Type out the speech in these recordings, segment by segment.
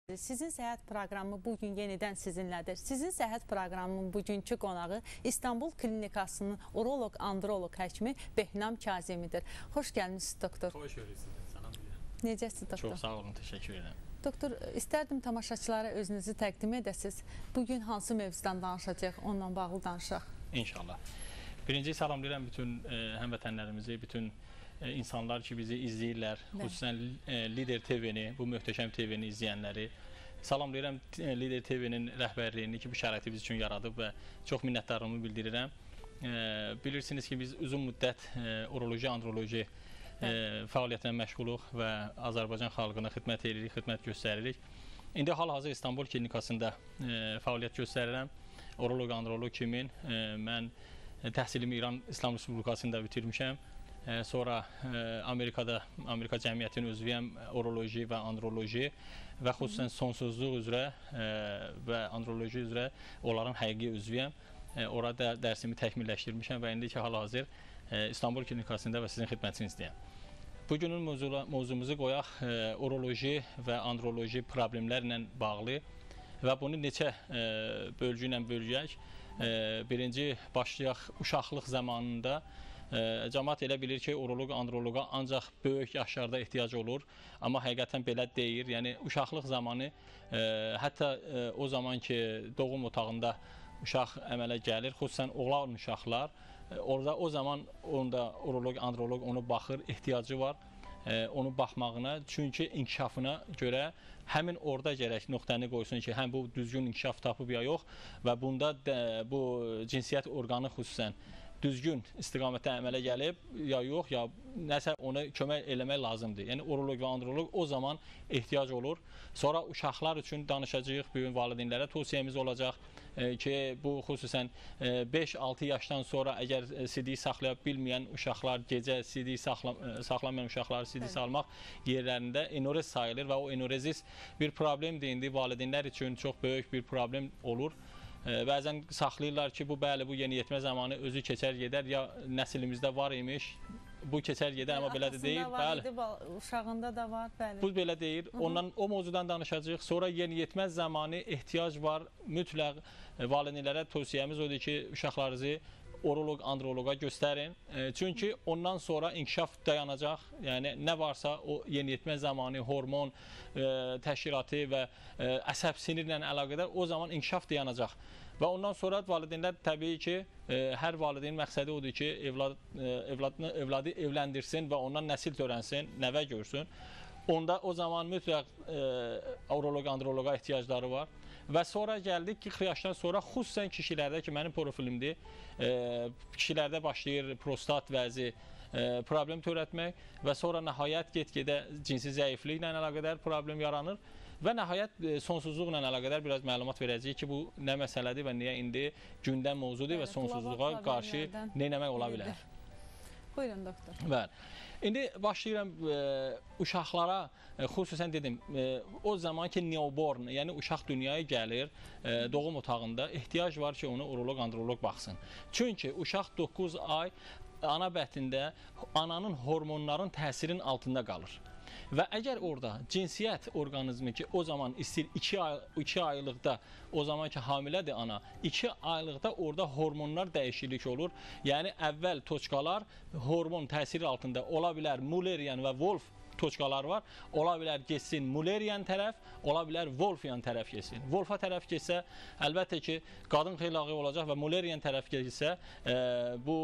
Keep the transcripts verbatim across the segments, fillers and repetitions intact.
Sizin səhət proqramı bugün yenidən sizinlədir. Sizin səhət proqramının bugünkü qonağı İstanbul Klinikasının uroloq, androloq həkimi Behnam Kazimidir. Xoş gəlmişsiniz, doktor. Xoş görürsünüz. Salam deyirəm. Necəsiniz, doktor? Çox sağ olun, təşəkkür edirəm. Doktor, istərdim tamaşaçılara özünüzü təqdim edəsiniz. Bugün hansı mövzudan danışacaq, onunla bağlı danışaq. İnşallah. Birinci salamlayıram bütün e, həmvətənlərimizi, bütün e, insanlar ki bizi izləyirlər, xüsusən e, Lider T V-ni, bu möhtəşəm T V-ni izləyənləri. Salamlayıram e, Lider T V-nin rəhbərliyini ki, bu şəraiti biz üçün yaradıb və çox minnətdarlığımı bildirirəm. E, bilirsiniz ki, biz uzun müddət e, uroloji, androloji e, fəaliyyətlə məşğuluq və Azərbaycan xalqına xidmət edirik, xidmət göstəririk. İndi hal-hazır İstanbul Klinikasında e, fəaliyyət göstərirəm. Uroloq, androloq kimi e, mən təhsilimi İran İslam Respublikasında bitirmişəm. E, sonra e, Amerikada, Amerika cəmiyyətinin üzvüyəm, uroloji və androloji və xüsusən sonsuzluq üzrə e, və androloji üzrə onların həqiqi üzvüyəm. E, orada dərsimi təkmilləşdirmişəm və indi ki, hal-hazır e, İstanbul Klinikasında və sizin xidmətinizdəyəm. Bugünün mövzumuzu qoyaq e, uroloji və androloji problemlərlə bağlı və bunu neçə e, bölgü ilə bölgək. E, birinci başlayaq uşaqlıq zamanında. E, cəmaət elə bilir ki, uroloq, androloqa ancaq böyük yaşlarda ehtiyac olur. Amma həqiqətən belə deyil. Yəni, uşaqlıq zamanı, e, hətta e, o zaman ki, doğum otağında uşaq əmələ gəlir, xüsusən oğlan uşaqlar, e, orada o zaman onda uroloq, androloq onu baxır, ehtiyacı var. Onu baxmağına, çünki inkişafına görə həmin orada gərək nöqtəni qoysun ki, həm bu düzgün inkişaf tapıb ya yox və bunda də, bu cinsiyyət orqanı xüsusən düzgün istiqamətdə əmələ gəlib ya yox, ya nəsə ona kömək eləmək lazımdır. Yəni, uroloq və androloq o zaman ehtiyac olur. Sonra uşaqlar üçün danışacağıq, böyük valideynlərə tövsiyəmiz olacaq e, ki, bu xüsusən e, beş altı yaşdan sonra əgər C D saxlaya bilməyən uşaqlar, gecə C D saxla, saxlamayan uşaqları C D salmaq yerlərində enorez sayılır və o enorezis bir problemdir. İndi valideynlər üçün çox böyük bir problem olur. Bəzən saxlayırlar ki, bu bəli, bu yeniyetmə zamanı özü keçər gedər, ya nəslimizdə var imiş, bu keçər gedər, amma belə də deyil. Bəli. Uşağında da var, bəli. Bu belə deyil. Ondan, o mövzudan danışacağıq. Sonra yeniyetmə zamanı ehtiyac var. Mütləq valideynlərə tövsiyəmiz odur ki, uşaqlarınızı uroloq, androloqa göstərin. E, çünki ondan sonra inkişaf dayanacaq. Yəni, nə varsa o yeniyetmə zamanı hormon e, təşkilatı və e, əsəb sinirlə əlaqədar o zaman inkişaf dayanacaq. Və ondan sonra valideynlər təbii ki, e, hər valideynin məqsədi odur ki, evlad, e, evladını, evladı evləndirsin və ondan nəsil törənsin, nəvə görsün. Onda o zaman mütləq e, uroloq, androloqa ehtiyacları var. Və sonra gəldik ki, qırx yaşdan sonra xüsusən kişilərdə ki, mənim profilimdir, e, kişilərdə başlayır prostat vəzi e, problem törətmək və sonra nəhayət get-gedə cinsi zəifliklə əlaqədar problem yaranır və nəhayət e, sonsuzluqla əlaqədar biraz məlumat verəcəyik ki, bu nə məsələdir və niyə indi gündəm mövzudur və sonsuzluğa qarşı nə etmək ola bilər. Buyurun, doktor. Bəli. İndi başlayıram e, uşaqlara, e, xüsusən dedim, e, o zaman ki, newborn, yəni uşaq dünyaya gəlir, e, doğum otağında ehtiyac var ki, onu uroloq, androloq baxsın. Çünki uşaq doqquz ay ana bətnində ananın hormonların təsirinin altında qalır. Və əgər orada cinsiyyət orqanizmi ki, o zaman istəyir iki, ay, iki aylıqda, o zaman ki, hamilədir ana, iki aylıqda orada hormonlar dəyişiklik olur. Yəni, əvvəl toçkalar hormon təsiri altında ola bilər Mullerian və Wolf toçkalar var. Ola bilər geçsin Mullerian tərəf, ola bilər Wolfian tərəf geçsin. Wolfa tərəf geçsə, əlbəttə ki, qadın xeylağı olacaq və Mullerian tərəf geçsə, e, bu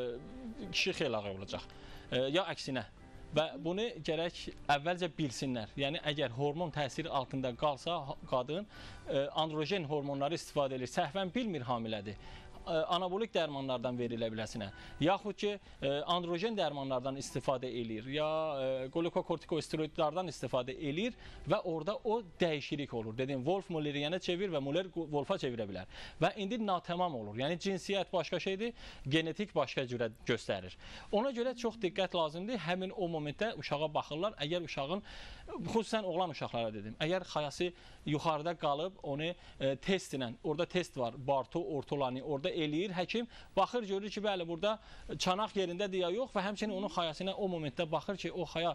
e, kişi xeylağı olacaq. E, ya əksinə. Və bunu gərək əvvəlcə bilsinlər. Yəni, əgər hormon təsiri altında qalsa, qadın androjen hormonları istifadə edir, səhvən bilmir hamilədir. Anabolik dərmanlardan verilə biləsinə, yaxud ki, androjen dərmanlardan istifadə edir, ya glikokortikosteroidlardan istifadə edir və orada o dəyişiklik olur. Dedim, Wolf Mullerianə çevir və Muller Wolfa çevirə bilər. Və indi natamam olur. Yəni, cinsiyyət başqa şeydir, genetik başqa cürə göstərir. Ona görə çox diqqət lazımdır. Həmin o momentdə uşağa baxırlar. Əgər uşağın, xüsusən oğlan uşaqlara dedim, əgər xayası yuxarıda qalıb, onu e, test ilə, orada test var, Bartu, ortolani, orada eləyir həkim, baxır, görür ki, bəli, burada çanaq yerindədir ya yox və həmçinin onun xayasına o momentdə baxır ki, o xaya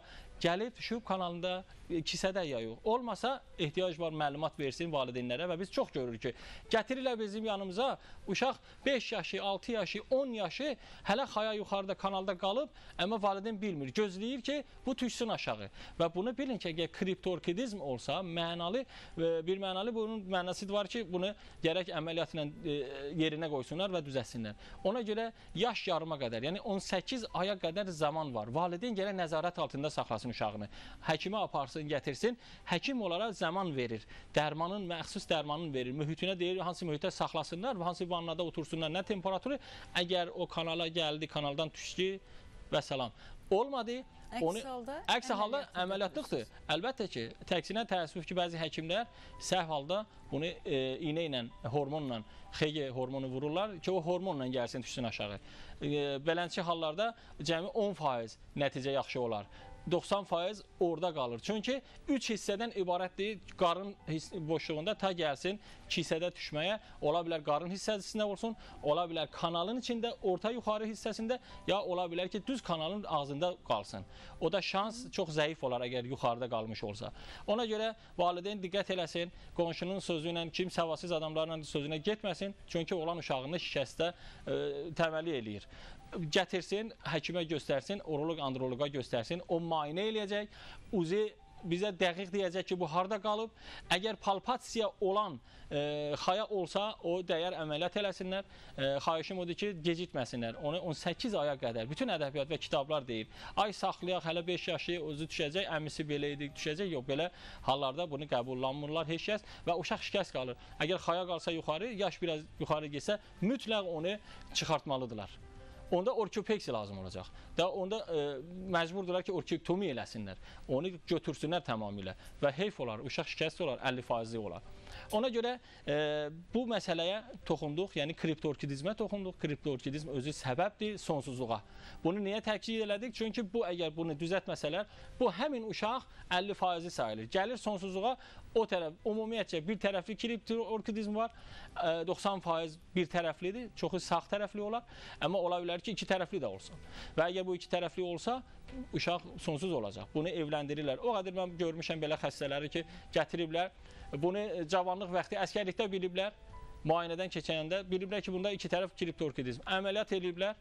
gəlib düşüb kanalında kisədə ya yox. Olmasa ehtiyac var məlumat versin valideynlərə və biz çox görürük ki, gətirirlər bizim yanımıza uşaq beş yaşı, altı yaşı, on yaşı hələ xaya yuxarıda kanalda qalıb, amma valideyn bilmir, gözləyir ki, bu düşsün aşağı. Və bunu bilin ki, əgər kriptorkidizm olsa, mənalı bir mənalı bunun mənası var ki, bunu gərək əməliyyatla yerinə qoysunlar və düzəsinlər. Ona görə yaş yarıma qədər, yəni on səkkiz aya qədər zaman var. Valideyn gərək nəzarət altında saxlasın uşağını. Həkimə aparsın, gətirsin. Həkim onlara zaman verir. Dərmanın, məxsus dərmanın verir. Mühitinə deyir, hansı mühitə saxlasınlar və hansı vannada otursunlar, nə temperaturu. Əgər o kanala gəldi, kanaldan düşdü və salam. Olmadı, onu əks halda əməliyyatlıqdır. Əlbəttə ki, təksinə təəssüf ki, bəzi həkimlər səhv halda bunu e, iynə ilə, hormonla, H G hormonu vururlar ki, o hormonla gəlsin, düşsün aşağı. E, Beləncə hallarda cəmi on faiz nəticə yaxşı olar. doxsan faiz orada qalır. Çünki üç hissədən ibarətdir qarın boşluğunda ta gəlsin iki hissədə düşməyə. Ola bilər qarın hissəsində olsun, ola bilər kanalın içində, orta yuxarı hissəsində, ya ola bilər ki, düz kanalın ağzında qalsın. O da şans çox zəif olar əgər yuxarıda qalmış olsa. Ona görə valideyn diqqət eləsin, qonşunun sözü ilə, kim səvasız adamlarla sözünə getməsin. Çünki olan uşağını şikəstə e, təməli eləyir. Gətirsin, həkimə göstərsin, uroloq, androloqa göstərsin, o müayinə eləyəcək, uzi bizə dəqiq deyəcək ki, bu harda qalıb. Əgər palpasiya olan e, xaya olsa, o dəyər əməliyyat eləsinlər. E, xahişim odur ki, gecikməsinlər. Onu on səkkiz aya qədər bütün ədəbiyyat və kitablar deyir. Ay saxlayaq, hələ beş yaşı özü düşəcək, əmisi belə idi, düşəcək. Yox, belə hallarda bunu qəbullanmırlar heç kəs və uşaq şikəst qalır. Əgər xaya qalsa yuxarı, yaş biraz yuxarı getsə, mütləq onu çıxartmalıdırlar. Onda ortopeksiya lazım olacaq. Da onda e, məcburdurlar ki, ortopektomi eləsinlər. Onu götürsünlər tamamilə və heyf olar, uşaq şikəst olar, əlli faizli olar. Ona görə e, bu məsələyə toxunduq, yəni kriptorkidizmə toxunduq. Kriptorkidizm özü səbəbdir sonsuzluğa. Bunu niyə təkid elədik? Çünki bu əgər bunu düzəltməsələr, bu həmin uşaq əlli faizli sayılır. Gəlir sonsuzluğa, o tərəf, ümumiyyətcə bir tərəfli kriptorkidizm var, doxsan faiz bir tərəflidir, çoxu sağ tərəfli olar, amma ola bilər ki, iki tərəfli də olsun. Və əgər bu iki tərəfli olsa, uşaq sonsuz olacaq. Bunu evləndirirlər. O qədər mən görmüşəm belə xəstələri ki, gətiriblər, bunu cavanlıq vaxtı əskərlikdə biliblər, müayinədən keçəndə biliblər ki, bunda iki tərəf kriptorkidizm. Əməliyyat ediblər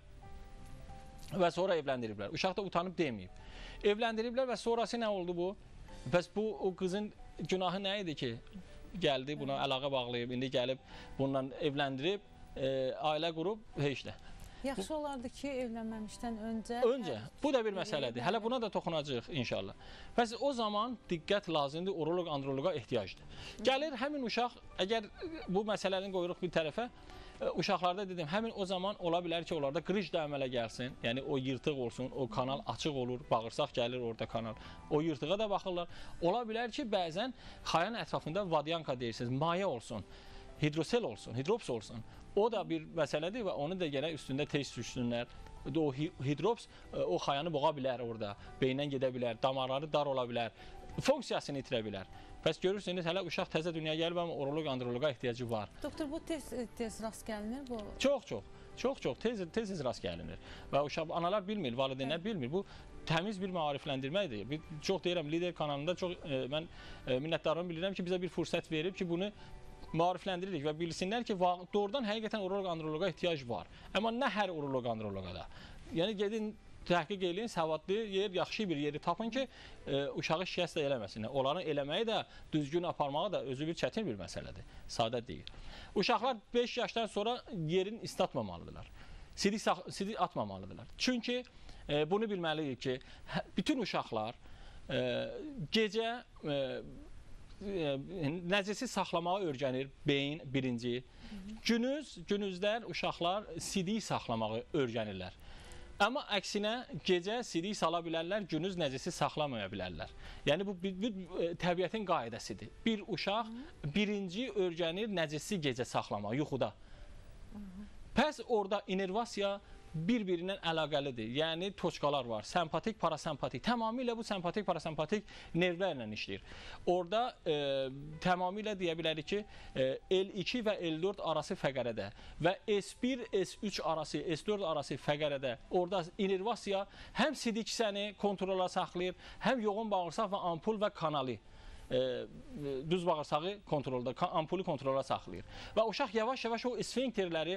və sonra evləndiriblər. Uşaq da utanıb deməyib. Evləndiriblər və sonrası nə oldu bu? Bəs bu o qızın günahı nə idi ki, gəldi buna əlaqə bağlayıb, indi gəlib bununla evləndirib, e, ailə qurub, heç də. Yaxşı olardı ki, evlənməmişdən öncə... Öncə, bu da bir məsələdir. Hələ buna da toxunacağıq inşallah. Bəs o zaman diqqət lazımdır, uroloq, androloqa ehtiyacdır. Gəlir həmin uşaq, əgər bu məsələni qoyuruq bir tərəfə, uşaqlarda dedim, həmin o zaman ola bilər ki, onlarda qrıj da əmələ gəlsin. Yəni o yırtıq olsun, o kanal açıq olur, bağırsaq gəlir orada kanal. O yırtığa da baxırlar. Ola bilər ki, bəzən xayanın ətrafında vadyanka deyirsiniz, maye olsun, hidrosel olsun, hidrops olsun. O da bir məsələdir və onu da gərək üstündə tez düşsünlər. O hidrops o xayanı boğa bilər orada, beyndən gedə bilər, damarları dar ola bilər, funksiyasını itirə bilər. Bəs görürsünüz, hələ uşaq təzə dünyaya gəlib, amma uroloq, androloqa ehtiyacı var. Doktor, bu tez, tez rast gəlinir? Bu... Çox, çox. Çox, çox. Tez, tez, tez rast gəlinir. Və uşaq, analar bilmir, valideynlər bilmir. Bu təmiz bir maarifləndirməkdir. Bir, çox deyirəm, Lider kanalında çox, e, mən e, minnətdarımı bilirəm ki, bizə bir fürsət verib ki, bunu maarifləndiririk və bilsinlər ki, doğrudan həqiqətən uroloq, androloqa ehtiyac var. Amma nə hər uroloq, androloqa da. Yəni, gedin, təhqiq eləyin, savadlı yer, yaxşı bir yeri tapın ki, e, uşağı şikəst də eləməsinlər. Onların eləməyi də, düzgün aparmağı da özü bir çətin bir məsələdir. Sadə deyil. Uşaqlar beş yaşdan sonra yerin istatmamalıdırlar. Sidik, sidik atmamalıdırlar. Çünki e, bunu bilməliyik ki, bütün uşaqlar e, gecə e, nəzirsiz saxlamağı öyrənir beyin birinci. Günüz, günüzlər uşaqlar sidik saxlamağı öyrənirlər. Amma əksinə gecə sidik sala bilərlər, günüz nəzirsiz saxlamaya bilərlər. Yəni bu bir, bir, bir təbiətin qaydasıdır. Bir uşaq birinci öyrənir nəzirsiz gecə saxlamağı yuxuda. Pəs orada inervasiya bir-birindən əlaqəlidir. Yəni toçkalar var. Sempatik, parasempatik. Tamamilə bu sempatik, parasempatik nervlərlə işləyir. Orada e, tamamilə deyə bilərik ki, e, L iki və L dörd arası fəqərədə və S bir, S üç arası, S dörd arası fəqərədə orada inervasiya həm sidik kisəni kontrola saxlayır, həm yoğun bağırsaq və ampul və kanalı e, düz bağırsağı kontrolda, ampulu kontrola saxlayır. Və uşaq yavaş-yavaş o sfinkterləri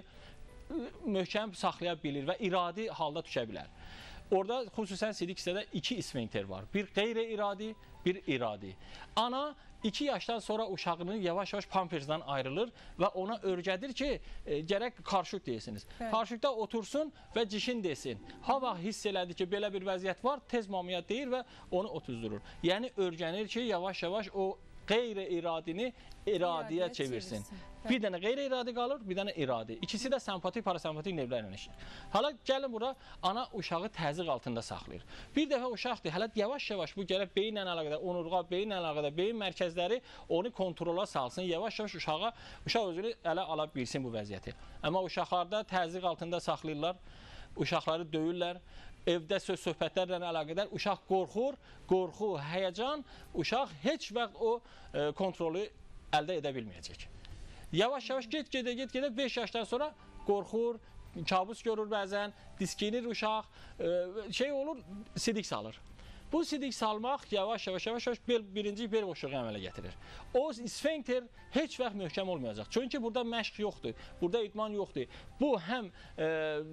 möhkəm saxlaya bilir və iradi halda düşə bilər. Orada xüsusən sidik hissədə iki sfinkter var. Bir qeyri-iradi, bir iradi. Ana iki yaşdan sonra uşağının yavaş-yavaş pampersdən ayrılır və ona öyrədir ki, e, gərək karşuk deyəsiniz. Evet. Karşukda otursun və cişin desin. Hava hiss elədi ki, belə bir vəziyyət var, tez mamaya deyir və onu otuzdurur. Yəni öyrənir ki, yavaş-yavaş o qeyri-iradini iradiyə çevirsin. çevirsin. Bir dənə qeyri-iradi qalır, bir dənə iradi. İkisi də sempatik, parasempatik nervlərlə işləyir. Hala gəlin bura, ana uşağı təzyiq altında saxlayır. Bir dəfə uşaqdır, hələ yavaş-yavaş bu gəlib beyinlə əlaqədar, onurğa, beyinlə əlaqədar, beyin mərkəzləri onu kontrola salsın, yavaş-yavaş uşağa, uşaq özünü ələ ala bilsin bu vəziyyəti. Amma uşaqlarda təzyiq altında saxlayırlar, uşaqları döyürlər. Evdə söz-söhbətlərlə əlaqədar uşaq qorxur, qorxu, həyəcan, uşaq heç vaxt o e, kontrolu əldə edə bilməyəcək. Yavaş-yavaş get-gedə, get-gedə beş yaşdan sonra qorxur, kabus görür bəzən, diskinir uşaq, e, şey olur, sidik salır. Bu sidik salmaq yavaş-yavaş yavaş-yavaş birinci bel boşluğu əmələ gətirir. O sfinkter heç vaxt möhkəm olmayacaq. Çünki burada məşq yoxdur, burada idman yoxdur. Bu həm e,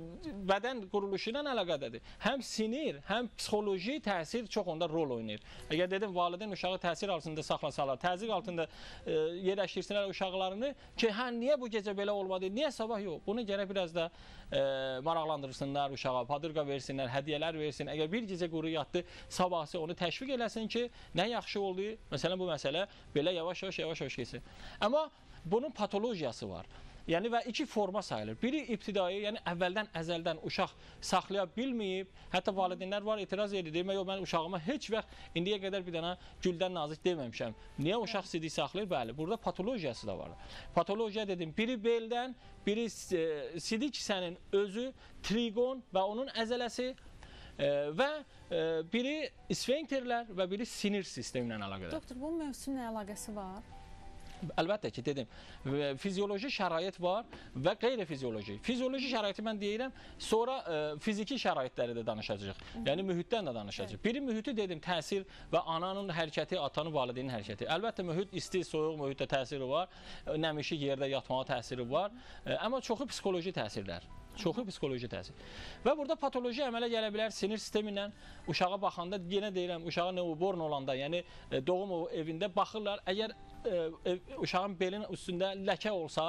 bədən quruluşu ilə əlaqədədir, həm sinir, həm psixoloji təsir çox onda rol oynayır. Əgər dedim, valideyn uşağı təsir altında saxlasalar, təzyiq altında e, yerləşdirsinlər uşaqlarını ki, hə, niyə bu gecə belə olmadı, niyə sabah yox? Bunu gərək biraz da e, maraqlandırsınlar uşağa, padırqa versinlər, hədiyyələr versin. Əgər bir gecə quru yatdı, sabahsı onu təşviq eləsin ki, nə yaxşı oldu. Məsələn, bu məsələ belə yavaş-yavaş yavaş-yavaş keçsin. Amma bunun patologiyası var. Yəni və iki forma sayılır. Biri ibtidai, yəni əvvəldən, əzəldən uşaq saxlaya bilməyib, hətta valideynlər var, etiraz edir, demə, yox, mən uşağıma heç vaxt indiyə qədər bir dənə güldən nazik deməmişəm. Niyə uşaq sidik saxlayır? Bəli, burada patologiyası da var. Patologiya dedim, biri beldən, biri e, sidik kisənin özü, trigon və onun əzələsi e, və e, biri sfinkterlər və biri sinir sistemi ilə əlaqədar. Doktor, bu mövsümlə əlaqəsi var? Əlbəttə ki, dedim, fizioloji şərait var və qeyri-fizioloji. Fizioloji şəraiti mən deyirəm, sonra e, fiziki şəraitləri də danışacağıq. Yəni mühitdən də danışacağıq. Biri mühiti dedim, təsir və ananın hərəkəti, atanın, valideynin hərəkəti. Əlbəttə mühit isti, soyuq mühitdə təsiri var, nəmişik yerdə yatmağa təsiri var, e, amma çoxu psixoloji təsirlər. Çoxu psixoloji təsir. Və burada patoloji əmələ gələ bilər sinir sistemi ilə. Uşağa baxanda, yenə deyirəm, uşağa newborn olanda, yəni doğum evində baxırlar. Əgər e, uşağın belin üstündə ləkə olsa,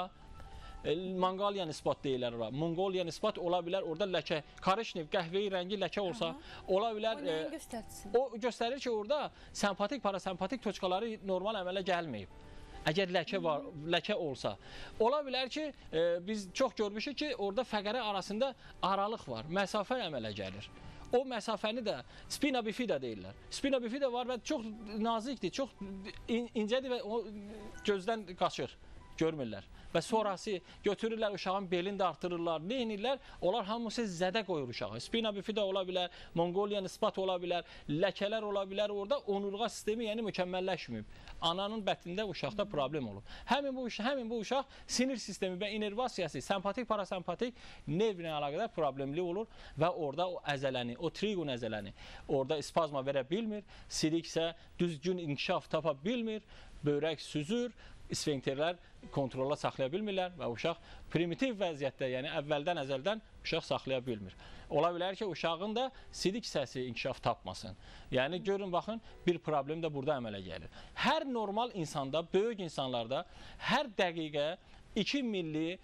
e, Mongoliya nisbat deyirlər ora. Mongoliya nisbat ola bilər, orada ləkə, karışnev, qəhvəyi rəngi ləkə olsa, aha, ola bilər. O nəyin göstərsin? O göstərir ki, orada sempatik, parasempatik toçkaları normal əmələ gəlməyib. Əgər ləkə var, ləkə olsa, ola bilər ki, e, biz çox görmüşük ki, orada fəqərə arasında aralıq var, məsafə əmələ gəlir. O məsafəni də spina bifida deyirlər. Spina bifida var və çox nazikdir, çox in incədir və o gözdən qaçır, görmürlər. Və sonrası götürürlər, uşağın belini də artırırlar, nə edirlər? Onlar hamısı zədə qoyur uşağı. Spina bifida ola bilər, Mongoliya nisbat ola bilər, ləkələr ola bilər, orada onurğa sistemi yəni mükəmməlləşməyib. Ananın bətnində uşaqda problem olub. Həmin bu, həmin bu uşaq sinir sistemi və inervasiyası, sempatik, parasempatik nerv ilə əlaqədar problemli olur və orada o əzələni, o trigon əzələni orada spazma verə bilmir, sidik isə düzgün inkişaf tapa bilmir, böyrək süzür, sfinkterlər kontrola saxlaya bilmirlər və uşaq primitiv vəziyyətdə, yəni əvvəldən, əzəldən uşaq saxlaya bilmir. Ola bilər ki, uşağın da sidik hissəsi inkişaf tapmasın. Yəni, görün, baxın, bir problem də burada əmələ gəlir. Hər normal insanda, böyük insanlarda hər dəqiqə iki milli,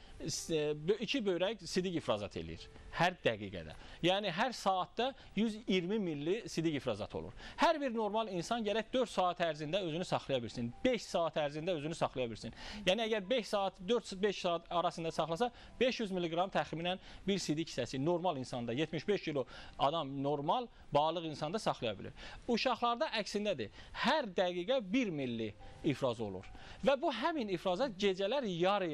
iki böyrək sidik ifrazat eləyir. Hər dəqiqədə. Yəni, hər saatda yüz iyirmi milli sidik ifrazat olur. Hər bir normal insan gərək dörd saat ərzində özünü saxlaya bilsin. beş saat ərzində özünü saxlaya bilsin. Yəni, əgər beş saat, dörd beş saat arasında saxlasa, beş yüz milliqram təxminən bir sidik hissəsi normal insanda, yetmiş beş kilo adam normal, balıq insanda saxlaya bilir. Uşaqlarda əksindədir. Hər dəqiqə bir milli ifraz olur. Və bu həmin ifrazat gecələr yarı-yarı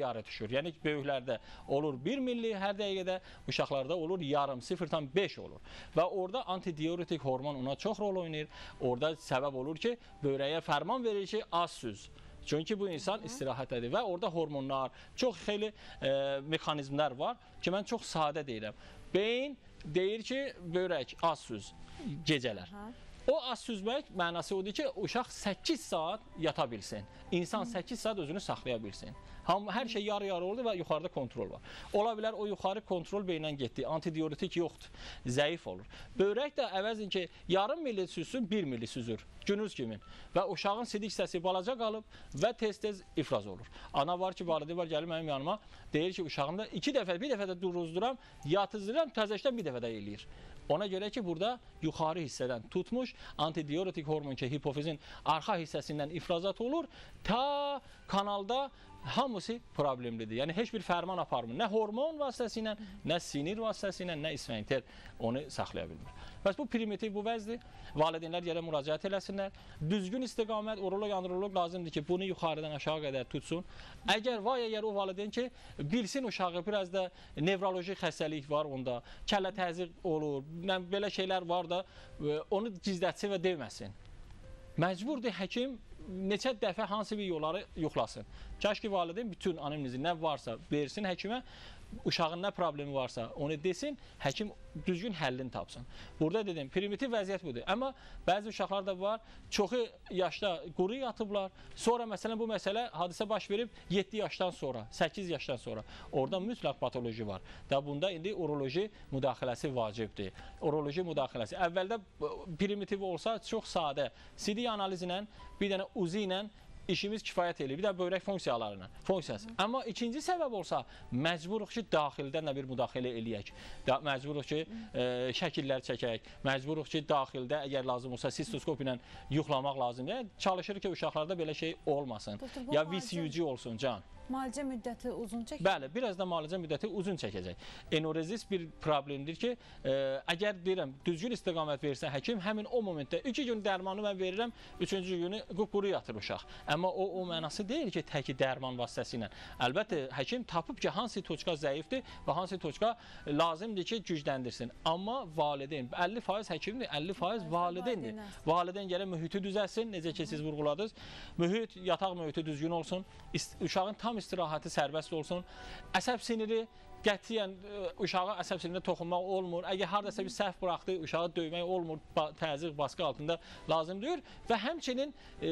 yarı-yarı düşür. Yəni böyüklərdə olur bir milli hər dəqiqədə, uşaqlarda olur yarım, sıfır tam beş olur. Və orada antidiuretik hormon ona çox rol oynayır. Orada səbəb olur ki, böyrəyə fərman verir ki, az süz. Çünki bu insan istirahətdədir və orada hormonlar, çox xeyli e, mexanizmlər var ki, mən çox sadə deyirəm. Beyin deyir ki, böyrək az süz gecələr. Aha. O az süzmək mənası odur ki, uşaq səkkiz saat yata bilsin. İnsan səkkiz saat özünü saxlaya bilsin. Hər şey yarı-yarı oldu və yuxarıda kontrol var. Ola bilər o yuxarı kontrol beyindən getdi. Antidiuretik yoxdur. Zəif olur. Böyrək də əvəzin ki, yarım milli süzsün, bir milli süzür. Günüz kimi. Və uşağın sidik hissəsi balaca qalıb və tez-tez ifraz olur. Ana var ki, valideyn var, gəlir mənim yanıma, deyir ki, uşağımda iki dəfə, bir dəfə də duruzduram, yatızdıram, təzəşdən bir dəfə də eləyir. Ona görə ki, burada yuxarı hissədən tutmuş antidiuretik hormon ki, hipofizin arxa hissəsindən ifrazat olur, ta kanalda hamısı problemlidir. Yəni heç bir fərman aparmır. Nə hormon vasitəsilə, nə sinir vasitəsilə, nə isfəngter onu saxlaya bilmir. Bəs bu primitiv, bu vəzdir. Valideynlər gəlib müraciət eləsinlər. Düzgün istiqamət, uroloq, androloq lazımdır ki, bunu yuxarıdan aşağı qədər tutsun. Əgər vay əgər o valideyn ki, bilsin uşağı biraz da nevroloji xəstəlik var onda, kəllə təzyiq olur, belə şeylər var da, onu gizlətsin və deməsin. Məcburdur həkim neçə dəfə hansı bir yolları yoxlasın. Kaş ki, valideyn bütün anamnezi nə varsa versin həkimə, uşağın nə problemi varsa onu desin, həkim düzgün həllini tapsın. Burada dedim, primitiv vəziyyət budur. Amma bəzi uşaqlar da var, çoxu yaşda quru yatıblar. Sonra məsələn bu məsələ hadisə baş verib yeddi yaşdan sonra, səkkiz yaşdan sonra. Orada mütləq patoloji var. Da bunda indi uroloji müdaxiləsi vacibdir. Uroloji müdaxiləsi. Əvvəldə primitiv olsa çox sadə, C D analizi ilə, bir dənə U Z I ilə işimiz kifayət edir. Bir də böyrək funksiyalarına, funksiyası. Amma ikinci səbəb olsa, məcburuq ki, daxildən də bir müdaxilə eləyək. Məcburuq ki, e, şəkillər çəkək. Məcburuq ki, daxildə əgər lazım olsa sistoskop ilə yoxlamaq lazımdır. Yəni, çalışır ki, uşaqlarda belə şey olmasın. Doktor, ya V C U G olsun, can. Müalicə müddəti uzun çəkəcək? Bəli, biraz da müalicə müddəti uzun çəkəcək. Enorezis bir problemdir ki, e, əgər deyirəm, düzgün istiqamət versə həkim, həmin o momentdə iki gün dərmanı mən verirəm, üçüncü günü quru yatır uşaq. Amma o, o mənası deyil ki, təki dərman vasitəsilə. Əlbəttə, həkim tapıb ki, hansı toçka zəifdir və hansı toçka lazımdır ki, gücləndirsin. Amma valideyn, əlli faiz həkimdir, əlli faiz valideyndir. Valideyn gələ mühiti düzəlsin, necə ki, siz vurğuladınız. Mühit, yataq mühiti düzgün olsun, uşağın tam istirahəti sərbəst olsun. Əsəb siniri qətiyyən uşağa əsəb sinirinə toxunmaq olmur. Əgər haradasa bir səhv buraxdı, uşağı döymək olmur, təzyiq, baskı altında lazım deyil. Və həmçinin e,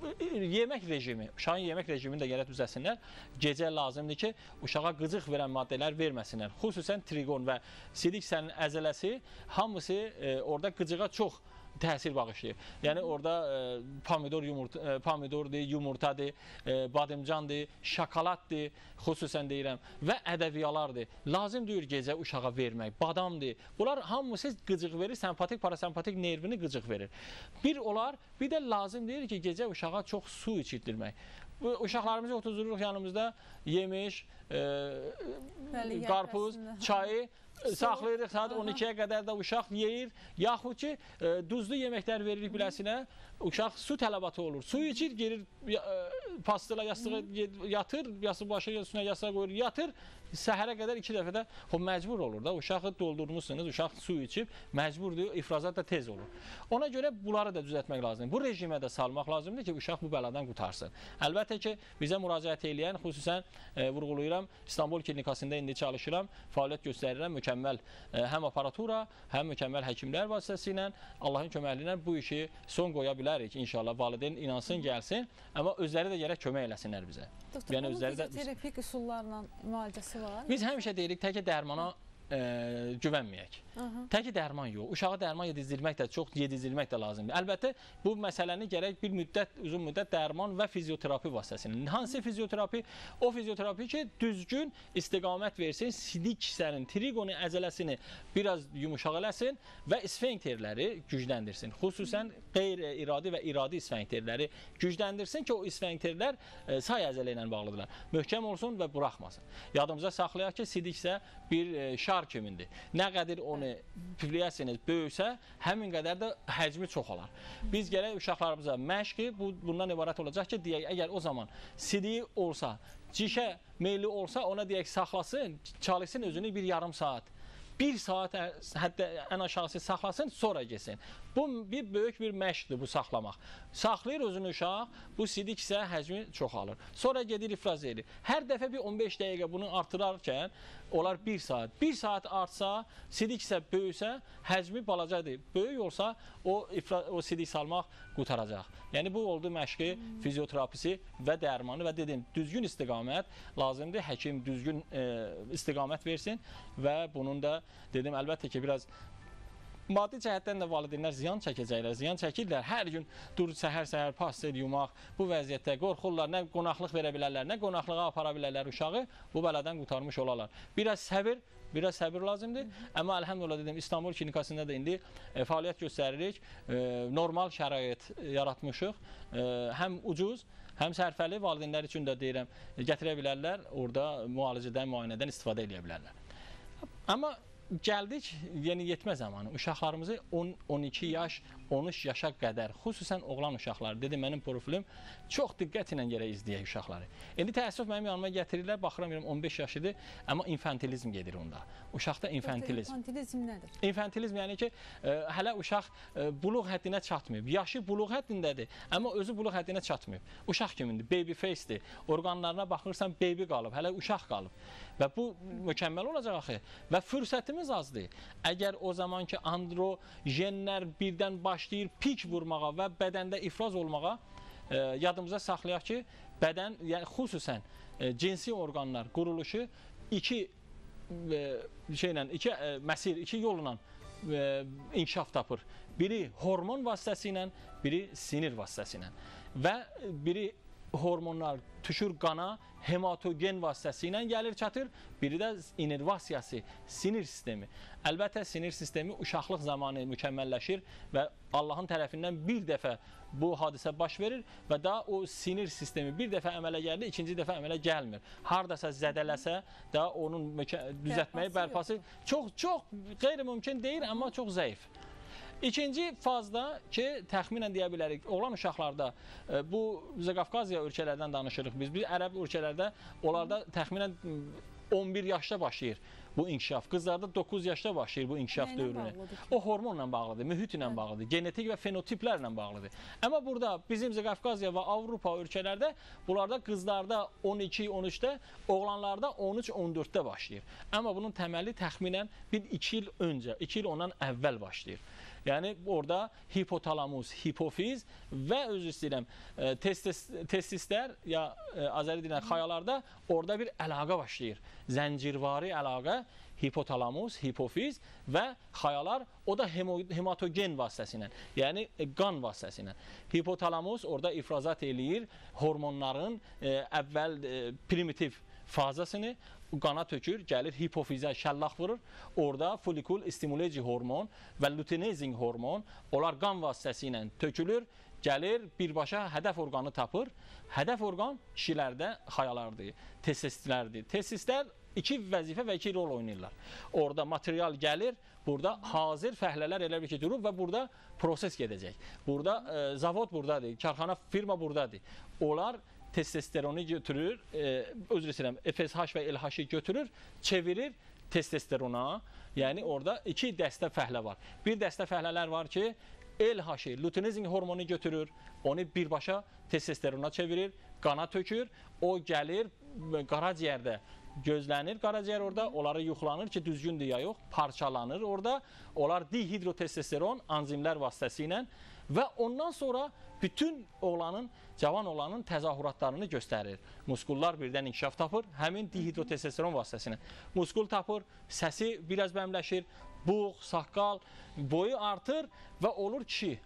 yemək rejimi, uşağın yemək rejimini də gərək düzəlsinlər. Gecə lazımdır ki, uşağa qıcıq verən maddələr verməsinlər. Xüsusən triqon və sidik hissənin əzələsi hamısı e, orada qıcığa çox təsir bağışlayır. Yəni orada e, pomidor yumurta, e, pomidordur, yumurtadır, e, badımcandır, şokoladdır, xüsusən deyirəm və ədəviyalardır. Lazım deyir gecə uşağa vermək, badamdır. Bunlar hamısı qıcıq verir, sempatik, parasempatik nervini qıcıq verir. Bir olar, bir də lazım deyir ki, gecə uşağa çox su içirdirmək. Bu uşaqlarımızı otuzdururuq yanımızda yemiş, e, Bəli, qarpuz, çayı saxlayırıq, saat on ikiyə qədər də uşaq yeyir, yaxud ki, e, duzlu yeməklər veririk biləsinə, uşaq su tələbatı olur. Su içir, gelir e, pastıla yastığa yatır, yastığı başı üstünə yastığa qoyur, yatır, səhərə qədər iki dəfə də o məcbur olur da, uşağı doldurmuşsunuz, uşaq su içib, məcburdur, ifrazat da tez olur. Ona görə bunları da düzəltmək lazımdır. Bu rejimə də salmaq lazımdır ki, uşaq bu bəladan qutarsın. Əlbəttə ki, bizə müraciət edən, xüsusən e, vurğulayıram, İstanbul klinikasında indi çalışıram, fəaliyyət göstərirəm, mükəmməl e, həm aparatura, həm mükəmməl həkimlər vasitəsilə, Allahın köməkliyi ilə bu işi son qoya bilərik inşallah. Valideyn inansın, gəlsin, amma özləri də gərək kömək eləsinlər bizə. Doktor, yəni, bunun fizioterapik üsullarla müalicəsi var? Biz həmişə deyirik, tək dərmana e, güvənməyək. Təki dərman yox. Uşağa dərman yedizdirmək də, çox yedizdirmək də lazımdır. Əlbəttə, bu məsələni gərək bir müddət, uzun müddət dərman və fizioterapi vasitəsilə. Hansı fizioterapi? O fizioterapi ki, düzgün istiqamət versin, sidik hissənin, triqoni əzələsini biraz yumuşaq eləsin və isfenkterləri gücləndirsin. Xüsusən qeyri-iradi və iradi isfenkterləri gücləndirsin ki, o isfenkterlər e, say əzələ ilə bağlıdırlar. Möhkəm olsun və buraxmasın. Yadımıza saxlayaq ki, sidik isə bir e, şar kimindir. Nə qədər onu pivliyəsiniz böyüksə, həmin qədər də həcmi çoxalar. Biz gərək uşaqlarımıza məşqi bu, bundan ibarət olacaq ki, deyək, əgər o zaman sidiyi olsa, cişə meyli olsa ona deyək saxlasın, çalışsın özünü bir yarım saat. Bir saat hətta ən aşağısı saxlasın, sonra getsin. Bu bir böyük bir məşqdir bu saxlamaq. Saxlayır özünü uşaq, bu sidik isə həcmi çoxalır. Sonra gedir ifraz edir. Hər dəfə bir on beş dəqiqə bunu artırarkən olar bir saat. Bir saat artsa, sidik isə böyüsə, həcmi balacadır. Böyük olsa o, o sidik salmaq qutaracaq. Yəni bu oldu məşqi, fizioterapisi və dərmanı və dedim, düzgün istiqamət lazımdır. Həkim düzgün e, istiqamət versin və bunun da dedim, əlbəttə ki, biraz maddi cəhətdən də valideynlər ziyan çəkəcəklər, ziyan çəkirlər. Hər gün dur səhər-səhər pastel yumaq, bu vəziyyətdə qorxurlar, nə qonaqlıq verə bilərlər, nə qonaqlığa apara bilərlər uşağı, bu bəladan qurtarmış olarlar. Biraz səbir, biraz səbir lazımdır. Amma əlhəmdülillah dedim, İstanbul klinikasında da indi e, fəaliyyət göstəririk, e, normal şərait yaratmışıq, e, həm ucuz, həm sərfəli valideynlər üçün də deyirəm, gətirə bilərlər, orada müalicədən, müayinədən istifadə edə bilərlər. Amma gəldik yeni yetmə zamanı. Uşaqlarımızı on on iki yaş, on üç yaşa qədər, xüsusən oğlan uşaqları, dedim, mənim profilim çox diqqət ilə gərək izləyək uşaqları. İndi təəssüf mənim yanıma gətirirlər, baxıram, on beş yaşıdır, amma infantilizm gedir onda. Uşaqda infantilizm. İnfantilizm nədir? İnfantilizm yəni ki, ə, hələ uşaq ə, buluq həddinə çatmayıb. Yaşı buluq həddindədir, amma özü buluq həddinə çatmayıb. Uşaq kimindir? Baby face-dir. Orqanlarına baxırsan, baby qalıb, hələ uşaq qalıb. Və bu mükəmməl olacaq axı. Və fürsətimiz azdır. Əgər o zamanki androgenlər birdən başlayır pik vurmağa və bədəndə ifraz olmağa, e, yadımıza saxlayaq ki, bədən, yəni xüsusən e, cinsi orqanlar quruluşu iki e, şeylə, iki e, məsir, iki yolla e, inkişaf tapır. Biri hormon vasitəsilə, biri sinir vasitəsilə. Və biri hormonlar tüşür qana, hematogen vasitəsilə gəlir çatır, biri də inervasiyası, sinir sistemi. Əlbəttə, sinir sistemi uşaqlıq zamanı mükəmməlləşir və Allahın tərəfindən bir dəfə bu hadisə baş verir və daha o sinir sistemi bir dəfə əmələ gəlir, ikinci dəfə əmələ gəlmir. Hardasa zədələsə, daha onun düzəltməyi, bərpası çox, çox qeyri-mümkün deyil, amma çox zəif. İkinci fazda ki, təxminən deyə bilərik, oğlan uşaqlarda bu Qafqaziya ölkələrdən danışırıq biz. Biz ərəb ölkələrdə, onlarda təxminən on bir yaşda başlayır bu inkişaf. Qızlarda doqquz yaşda başlayır bu inkişaf dövrünü. O hormonla bağlıdır, mühit ilə bağlıdır, genetik və fenotiplərlə bağlıdır. Amma burada bizim Qafqaziya və Avropa ölkələrdə bunlarda qızlarda on iki on üçdə, oğlanlarda on üç on dörddə başlayır. Amma bunun təməli təxminən bir iki il öncə, iki il ondan əvvəl başlayır. Yəni orada hipotalamus, hipofiz və özür istəyirəm, testis, testislər ya Azəri dilən xayalarda orada bir əlaqə başlayır. Zəncirvari əlaqə, hipotalamus, hipofiz və xayalar, o da hematogen vasitəsilə, yəni qan vasitəsilə. Hipotalamus orada ifrazat eləyir hormonların əvvəl primitiv fazasını, qana tökür, gəlir hipofizə şəllaq vurur. Orada folikul stimuleci hormon və luteinizing hormon, onlar qan vasitəsilə tökülür, gəlir birbaşa hədəf orqanı tapır. Hədəf orqan kişilərdə xayalardır, testislərdir. Testislər iki vəzifə və iki rol oynayırlar. Orada material gəlir, burada hazır fəhlələr elə bir ki durub və burada proses gedəcək. Burada e, zavod buradadır, karxana firma buradadır. Onlar testosteronu götürür, e, özür istəyirəm, F S H və L H-ı götürür, çevirir testosterona. Yəni orada iki dəstə fəhlə var. Bir dəstə fəhlələr var ki, L H-ı, luteinizing hormonu götürür, onu birbaşa testosterona çevirir, qana tökür, o gəlir qaraciyərdə gözlənir, qaraciyər orada, onları yuxlanır ki, düzgündür ya yox, parçalanır orada, onlar dihidrotestosteron enzimlər vasitəsilə və ondan sonra bütün oğlanın, cavan oğlanın təzahüratlarını göstərir. Muskullar birdən inkişaf tapır, həmin dihidrotestosteron vasitəsilə. Muskul tapır, səsi biraz bəmləşir, buğ, saqqal, boyu artır və olur kişi.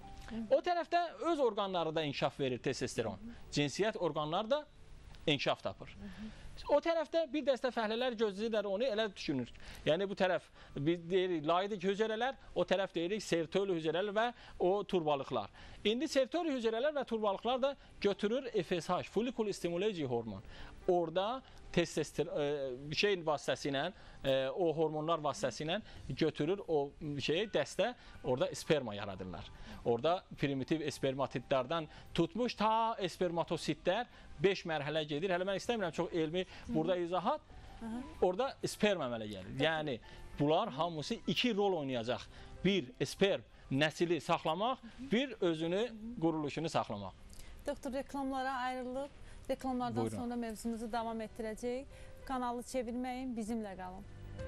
O tərəfdə öz orqanları da inkişaf verir testosteron. Cinsiyyət orqanları da inkişaf tapır. O tərəfdə bir dəstə fəhlələr gözləyirlər onu, elə düşünür. Yəni bu tərəf biz deyirik layidik hüceyrələr, o tərəf deyirik sertoli hüceyrələr və o turbalıqlar. İndi sertoli hüceyrələr və turbalıqlar da götürür F S H, follicle stimulating hormon. Orada testosteron şey vasitəsilə, o hormonlar vasitəsilə götürür o şeyi, dəstə orada sperma yaradırlar. Orada primitiv spermatidlərdən tutmuş ta spermatositlər beş mərhələ gedir. Hələ mən istəmirəm çox elmi burada izahat. Orada sperm əmələ gəlir. Yəni bunlar hamısı iki rol oynayacaq. Bir sperm nəsili saxlamaq, bir özünü quruluşunu saxlamaq. Doktor, reklamlara ayrılıb. Reklamlardan Buyurun. Sonra mövzumuzu davam etdirəcəyik. Kanalı çevirməyin, bizimlə qalın.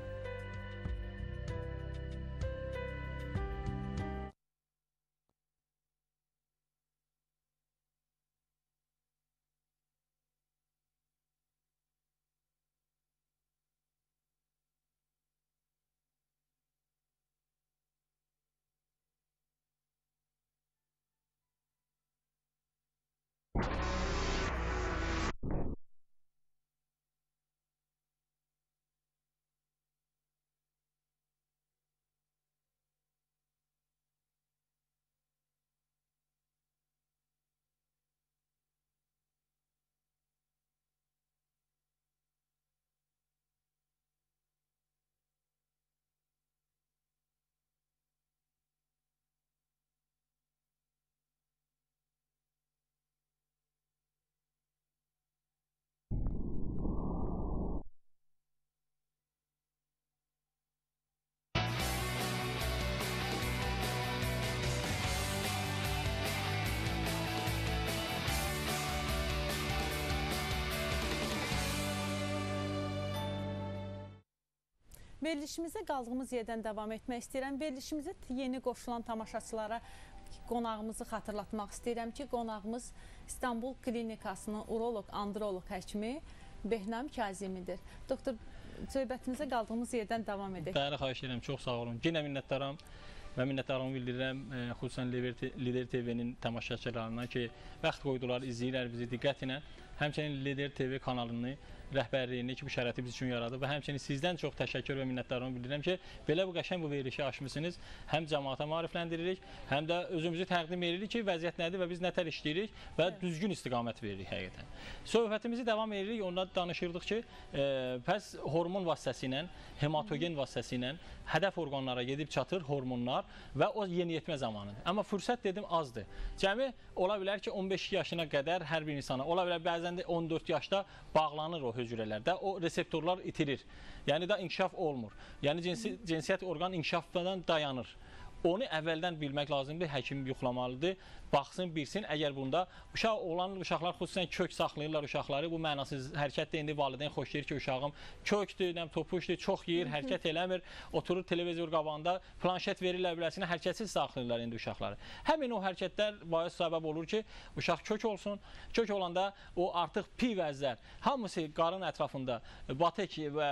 Verilişimizə qaldığımız yerdən davam etmək istəyirəm. Verilişimizə yeni qoşulan tamaşaçılara qonağımızı xatırlatmaq istəyirəm ki, qonağımız İstanbul Klinikasının uroloq, androloq həkimi Behnam Kazimidir. Doktor, söhbətimizə qaldığımız yerdən davam edək. Bəli, xahiş edirəm, çox sağ olun. Yenə minnətdaram və minnətdarlığımı bildirirəm xüsusən Lider T V-nin tamaşaçılarına ki, vaxt qoydular, izləyirlər bizi diqqətlə. Həmçinin Lider T V kanalını rəhbərliyini ki, bu şəraiti biz üçün yaradıb və həmçinin sizdən çox təşəkkür və minnətdarlığımı bildirirəm ki, belə bu qəşəng bu verilişi açmısınız. Həm cəmaata maarifləndiririk, həm də özümüzü təqdim edirik ki, vəziyyət nədir və biz nətər işləyirik və evet. Düzgün istiqamət veririk həqiqətən. Söhbətimizi davam edirik, ondan danışırdıq ki, e, pəs hormon vasitəsilə, hematogen vasitəsilə hədəf orqanlara gedib çatır hormonlar və o yeniyetmə zamanıdır. Amma fürsət dedim azdır. Cəmi ola bilər ki, on beş yaşına qədər hər bir insana, ola bilər bəzən də on dörd yaşda bağlanır o hücrələrdə, o reseptorlar itirir. Yəni da inkişaf olmur. Yəni cinsi, cinsiyyət orqanı inkişafdan dayanır. Onu əvvəldən bilmək lazımdır, həkim yoxlamalıdır, baxsın, bilsin. Əgər bunda uşaq olan uşaqlar xüsusən kök saxlayırlar uşaqları, bu mənasız hərəkətdə indi valideyn xoş deyir ki, uşağım kökdür, topuşdur, çox yeyir, hərəkət eləmir, oturur televizor qabağında, planşet verirlər biləsinə, hərəkətsiz saxlayırlar indi uşaqları. Həmin o hərəkətlər bayağı səbəb olur ki, uşaq kök olsun. Kök olanda o artıq pi vəzlər, hamısı qarın ətrafında, batek və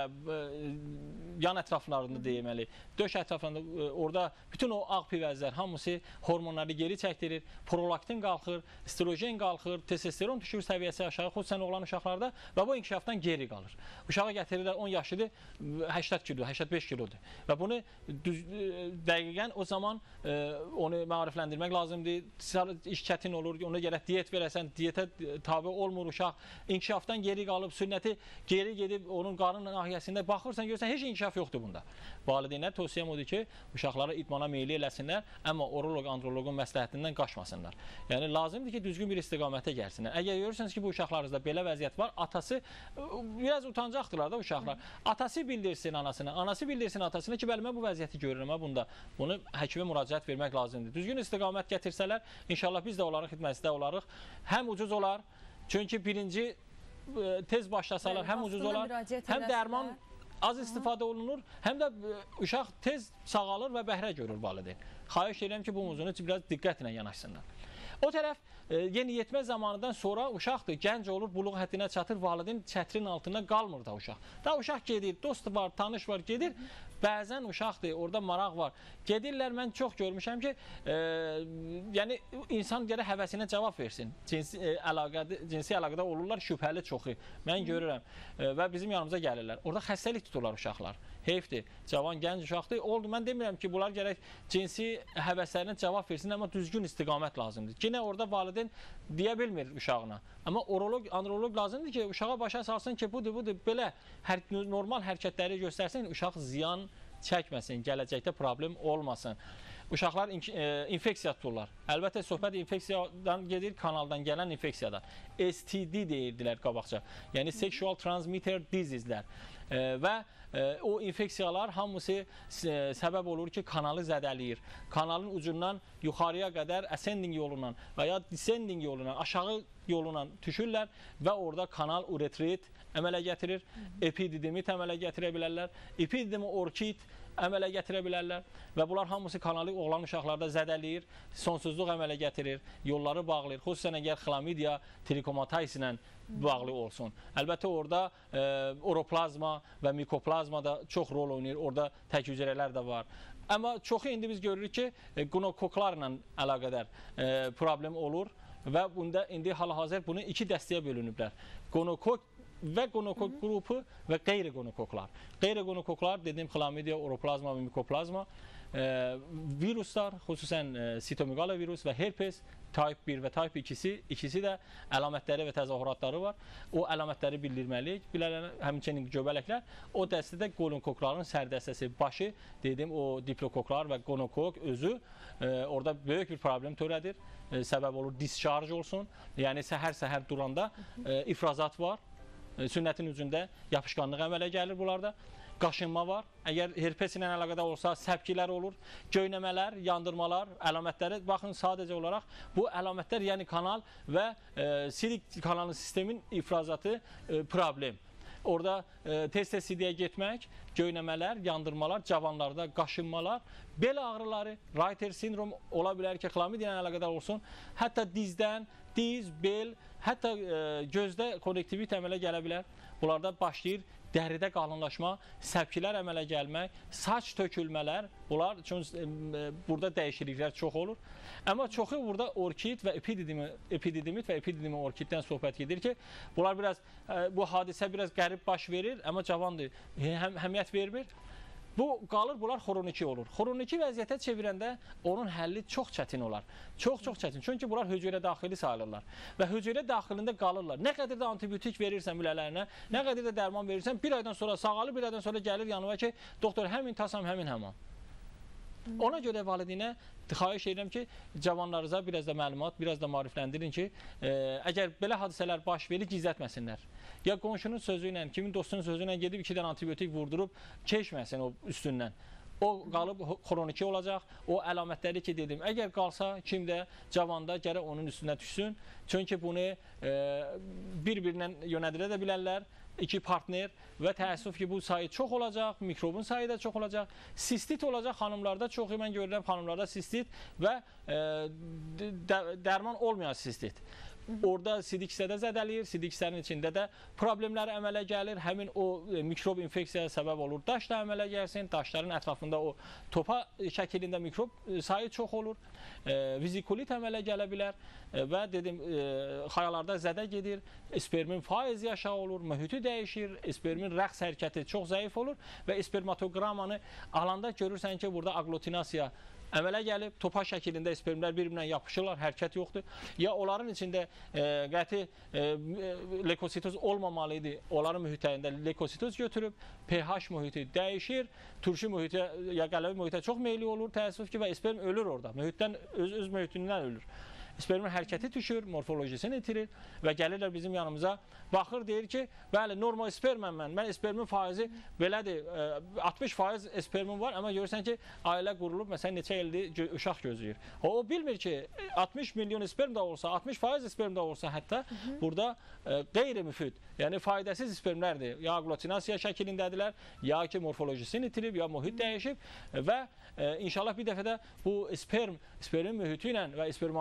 yan ətraflarında deməli, döş ətrafında orada bütün o ağ pi vəzlər hamısı hormonları geri çəkdirir, prolaktin qalxır, estrogen qalxır, testosteron düşür səviyyəsi aşağı, xüsusən oğlan uşaqlarda və bu inkişafdan geri qalır. Uşağı gətirirlər on yaşıdır, səksən kilo, səksən beş kilodur və bunu düz, dəqiqən o zaman e, onu maarifləndirmək lazımdır. İş çətin olur, ona gərək diyet verəsən, diyetə tabi olmur uşaq, inkişafdan geri qalıb, sünnəti geri gedib onun qarın nahiyəsində baxırsan, görürsən, heç inkişaf yoxdur bunda. Valideynlər tövsiyəm odur ki, uşaqlara idmana meyilli eləsinlər, amma uroloq, androloqun məsləhətindən qaçmasınlar. Yəni, lazımdır ki, düzgün bir istiqamətə gəlsinlər. Əgər görürsünüz ki, bu uşaqlarınızda belə vəziyyət var, atası, biraz utancaqdırlar da uşaqlar. Atası bildirsin anasına, anası bildirsin atasına ki, bəli, mən bu vəziyyəti görürəm, bunda. Bunu həkimə müraciət vermək lazımdır. Düzgün istiqamət gətirsələr, inşallah biz də onların xidmətində olarıq. Həm ucuz olar, çünki birinci tez başlasalar, həm ucuz olar, həm dərman az istifadə olunur, həm də uşaq tez sağalır və bəhrə görür valideyn. Xahiş edirəm ki, bu mövzunu biraz diqqətlə yanaşsınlar. O tərəf e, yeniyetmə zamanından sonra uşaqdır, gənc olur, buluq həddinə çatır, valideyn çətrin altında qalmır da uşaq. Da uşaq gedir, dost var, tanış var, gedir. Bəzən uşaqdır, orada maraq var. Gedirlər, mən çox görmüşəm ki, e, yəni insan gərək həvəsinə cavab versin. Cinsi, e, əlaqədə, cinsi əlaqədə olurlar, şübhəli çoxu. Mən görürəm e, və bizim yanımıza gəlirlər. Orada xəstəlik tuturlar uşaqlar. Heyfdir, cavan, gənc uşaqdır. Oldu, mən demirəm ki, bunlar gərək cinsi həvəslərinə cavab versin, amma düzgün istiqamət lazımdır. Yenə orada valideyn deyə bilmir uşağına. Amma oroloq, androloq lazımdır ki, uşağa başa salsın ki, budur, budur, belə hər, normal hərəkətləri göstərsin, uşaq ziyan çəkməsin, gələcəkdə problem olmasın. Uşaqlar e, infeksiya tuturlar. Əlbəttə, söhbət infeksiyadan gedir, kanaldan gələn infeksiyadan. S T D deyirdilər qabaqca. Yəni, Sexual Transmitter Disease'lər. E, və e, o infeksiyalar hamısı e, səbəb olur ki, kanalı zədələyir. Kanalın ucundan yuxarıya qədər ascending yolundan və ya descending yolundan, aşağı yolundan düşürlər və orada kanal uretrit əmələ gətirir, epididimit əmələ gətirə bilərlər, epididimi orkid əmələ gətirə bilərlər və bunlar hamısı kanalı oğlan uşaqlarda zədələyir, sonsuzluq əmələ gətirir, yolları bağlayır, xüsusən əgər xlamidiya trikomatais ilə bağlı olsun. Əlbəttə, orada e, oroplazma və mikoplazma da çox rol oynayır, orada tək hücrələr də var. Amma çoxu indi biz görürük ki, e, qonokoklarla əlaqədar e, problem olur və bunda indi hal-hazır bunu iki dəstəyə bölünüblər. Qonokok və qonokok qrupu və qeyri-qonokoklar. Qeyri-qonokoklar, dediyim xlamidiya, oroplazma və mikoplazma, e, viruslar, xüsusən e, sitomegalo virus və herpes, tip bir və tip ikisi, ikisi də əlamətləri və təzahüratları var. O əlamətləri bildirməliyik. Bilərlər, həmçinin göbələklər. O dəstədə qonokokların sərdəstəsi başı, dediyim o diplokoklar və qonokok özü e, orada böyük bir problem törədir. E, səbəb olur, discharge olsun. Yəni, səhər-səhər duranda e, ifrazat var. Sünnətin üzündə yapışqanlıq əmələ gəlir bunlarda. Qaşınma var. Əgər herpes ilə əlaqədar olsa, səpkilər olur. Göynəmələr, yandırmalar, əlamətləri. Baxın, sadəcə olaraq bu əlamətlər, yəni kanal və e, silik kanalın sistemin ifrazatı e, problem. Orada e, tez-tez sidiyə getmək, göynəmələr, yandırmalar, cavanlarda qaşınmalar, bel ağrıları, Reiter sindromu ola bilər ki, xlamidiya ilə əlaqədar olsun. Hətta dizdən, diz, bel, hətta e, gözdə konnektivit əmələ gələ bilər. Bunlarda başlayır dəridə qalınlaşma, səpkilər əmələ gəlmək, saç tökülmələr, bunlar üçün e, burada dəyişikliklər çox olur. Amma çoxu burada orkid və epididimit və epididimi orkiddən söhbət gedir ki, bunlar biraz, e, bu hadisə biraz qərib baş verir, amma cavandır, həm, həmiyyət vermir. Bu qalır, bunlar xroniki olur. Xroniki vəziyyətə çevirəndə onun həlli çox çətin olar. Çox-çox çətin. Çünki bunlar hüceyrə daxili sayılırlar. Və hüceyrə daxilində qalırlar. Nə qədər də antibiotik verirsən bilələrinə, nə qədər də dərman verirsən, bir aydan sonra sağalır, bir aydan sonra gəlir yanıma ki, doktor, həmin tasam, həmin həman. Ona görə valideynə xahiş edirəm ki, cavanlarınıza biraz da məlumat, biraz da maarifləndirin ki, e, əgər belə hadisələr baş verir, gizlətməsinlər. Ya qonşunun sözü ilə, kimin dostunun sözü ilə gedib iki dənə antibiotik vurdurub, keçməsin o üstündən. O qalıb xroniki olacaq, o əlamətləri ki dedim, əgər qalsa kimdə, cavanda gərək onun üstünə düşsün. Çünki bunu e, bir-birindən yönədirə də bilərlər. İki partner və təəssüf ki, bu sayı çox olacaq, mikrobun sayı da çox olacaq, sistit olacaq xanımlarda, çoxu mən görürəm xanımlarda sistit və e, dərman olmayan sistit. Orada sidik hissədə zədələyir, sidik hissənin içində də problemlər əmələ gəlir, həmin o e, mikrob infeksiyaya səbəb olur, daş da əmələ gəlsin, daşların ətrafında o topa şəklində mikrob e, sayı çox olur, e, vizikulit əmələ gələ bilər e, və dedim, e, xayalarda zədə gedir, spermin faizi aşağı olur, mühiti dəyişir, spermin rəqs hərəkəti çox zəif olur və spermatoqramanı alanda görürsən ki, burada aglutinasiya əmələ gəlib, topa şəklində spermlər bir-birinə yapışırlar, hərəkət yoxdur. Ya onların içində e, qəti e, leykositoz olmamalı idi, onların mühitlərində leykositoz götürüb, pH mühiti dəyişir, turşu mühitə, ya qələvi mühitə çox meyli olur, təəssüf ki, və sperm ölür orada, mühitdən, öz, öz mühitindən ölür. Spermin hərəkəti düşür, morfolojisini itirir və gəlirlər bizim yanımıza, baxır, deyir ki, bəli, normal sperməm mən, mən spermin faizi belədir, altmış faiz spermin var, amma görürsən ki, ailə qurulub, məsələn, neçə ildir uşaq gözləyir. O, o bilmir ki, altmış milyon sperm da olsa, altmış faiz sperm da olsa hətta, Hı -hı. burada e, qeyri-müfid, yəni faydasız spermlərdir. Ya aglutinasiya şəklindədirlər, ya ki, morfolojisini itirib, ya mühit dəyişib və e, inşallah bir dəfədə bu sperm, spermin mühiti ilə və spermogramma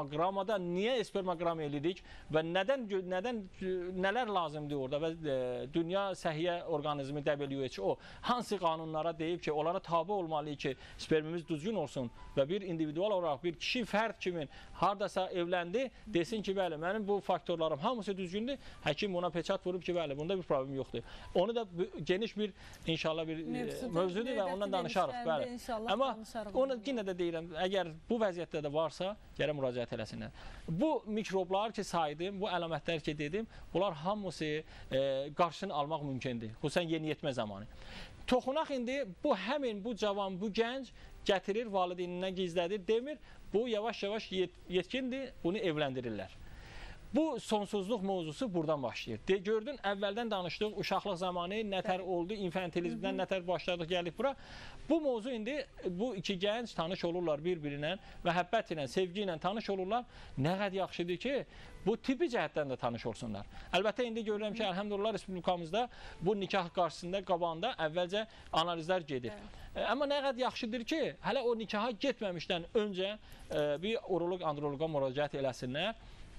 qamada niyə spermoqram edirik və nədən nədən nələr lazımdır orada və e, Dünya Səhiyyə Orqanizmi W H O hansı qanunlara deyib ki, onlara tabe olmalıyıq ki, spermimiz düzgün olsun və bir individual olaraq bir kişi fərd kimi hardasa evləndi, desin ki, bəli, mənim bu faktorlarım hamısı düzgündür. Həkim ona peçat vurub ki, bəli, bunda bir problem yoxdur. Onu da geniş bir inşallah bir mövzudur, mövzudur və ondan danışarıq, bəli. Amma onu yenə də deyirəm, əgər bu vəziyyətdə də varsa, gərək müraciət eləsinlər. Bu mikroblar ki saydım, bu əlamətlər ki dedim, bunlar hamısı e, qarşısını almaq mümkündür. Xüsusən yeniyetmə zamanı. Toxunaq indi bu həmin bu cavan, bu gənc gətirir, valideynindən gizlədir, demir. Bu yavaş-yavaş yet yetkindir, bunu evləndirirlər. Bu sonsuzluq mövzusu buradan başlayır. De, gördün, əvvəldən danışdıq, uşaqlıq zamanı nətər oldu, infantilizmdən nətər başladıq, gəldik bura. Bu mövzu indi, bu iki gənc tanış olurlar bir-birinə, məhəbbət ilə, sevgi ilə tanış olurlar. Nə qədər yaxşıdır ki, bu tipi cəhətdən də tanış olsunlar. Əlbəttə, indi görürəm ki, əlhəmdülillah, Respublikamızda bu nikah qarşısında, qabağında əvvəlcə analizlər gedir. Evet. Amma nə qədər yaxşıdır ki, hələ o nikaha getməmişdən öncə e, bir uroloq, androloqa müraciət eləsinlər.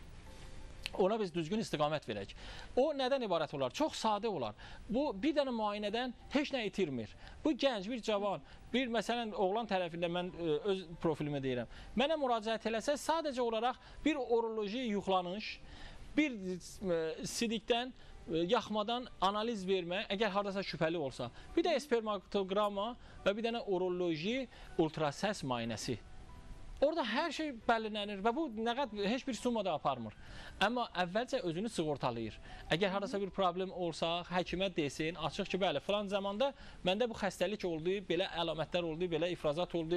Ona biz düzgün istiqamət verək. O nədən ibarət olar? Çox sadə olar. Bu bir dənə müayinədən heç nə itirmir. Bu gənc, bir cavan, bir məsələn oğlan tərəfindən mən ə, öz profilimi deyirəm. Mənə müraciət eləsə sadəcə olaraq bir uroloji yuxlanış, bir ə, sidikdən, ə, yaxmadan analiz vermə, əgər hardasa şübhəli olsa, bir də spermatoqrama və bir dənə uroloji ultrasəs müayinəsi. Orada hər şey bəlirlənir və bu nə qədər heç bir summa da aparmır. Amma əvvəlcə özünü sığortalayır. Əgər harasa bir problem olsa, həkimə desin, açıq ki, bəli, filan zamanda məndə bu xəstəlik oldu, belə əlamətlər oldu, belə ifrazat oldu,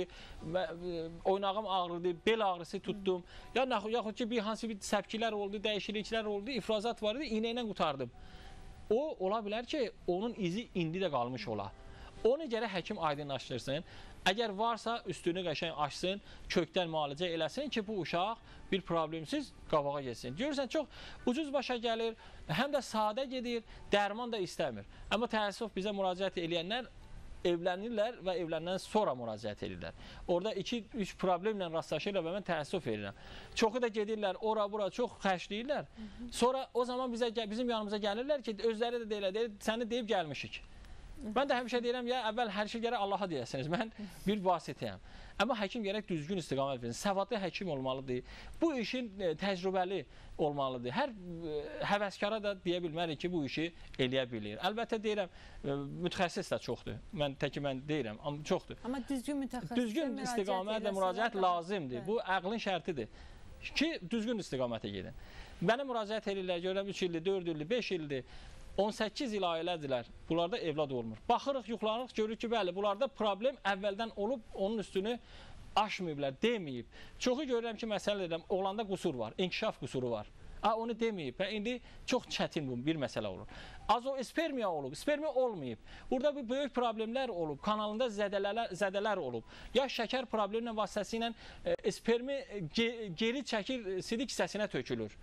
oynağım ağrıdı, bel ağrısı tutdum, ya yaxud ki, bir hansı bir səpkilər oldu, dəyişikliklər oldu, ifrazat var idi, iynə ilə qutardım. O, ola bilər ki, onun izi indi də qalmış ola. Onu gərək həkim aydınlaşdırsın. Əgər varsa, üstünü qəşəng açsın, kökdən müalicə eləsin ki, bu uşaq bir problemsiz qabağa geçsin. Görürsən, çox ucuz başa gəlir, həm də sadə gedir, dərman da istəmir. Amma təəssüf bizə müraciət eləyənlər evlənirlər və evləndən sonra müraciət edirlər. Orada iki üç problemlə rastlaşırlar və mən təəssüf verirəm. Çoxu da gedirlər, ora bura çox xərcləyirlər. Sonra o zaman bizə, bizim yanımıza gəlirlər ki, özləri də deyirlər, deyir, səni deyib gəlmişik. Mən də həmişə deyirəm, ya əvvəl hər şey gərək Allaha deyəsiniz, mən bir vasitəyəm. Amma həkim gərək düzgün istiqamət versin, səvadlı həkim olmalıdır, bu işin təcrübəli olmalıdır. Hər həvəskara da deyə bilmərik ki, bu işi eləyə bilir. Əlbəttə deyirəm, mütəxəssis də çoxdur, mən təki mən deyirəm, amma çoxdur. Amma düzgün mütəxəssis düzgün istiqamətlə müraciət lazımdır, bu əqlin şərtidir ki, düzgün istiqamətə gedin. Mənə müraciət edirlər, görürəm üç ildir, dörd ildir, beş ildir. on səkkiz il ailədirlər, bunlarda evlad olmur. Baxırıq, yuxlanırıq, görürük ki, bəli, bunlarda problem əvvəldən olub, onun üstünü aşmayıblar, deməyib. Çoxu görürəm ki, məsələ edirəm, oğlanda qüsur var, inkişaf qüsuru var. Ha, onu deməyib, və indi çox çətin bu bir məsələ olur. Azospermiya olub, spermiya olmayıb. Burada bir böyük problemlər olub, kanalında zədələr, zədələr olub. Ya şəkər problemlə vasitəsilə e, spermi ge geri çəkir, sidik hissəsinə tökülür.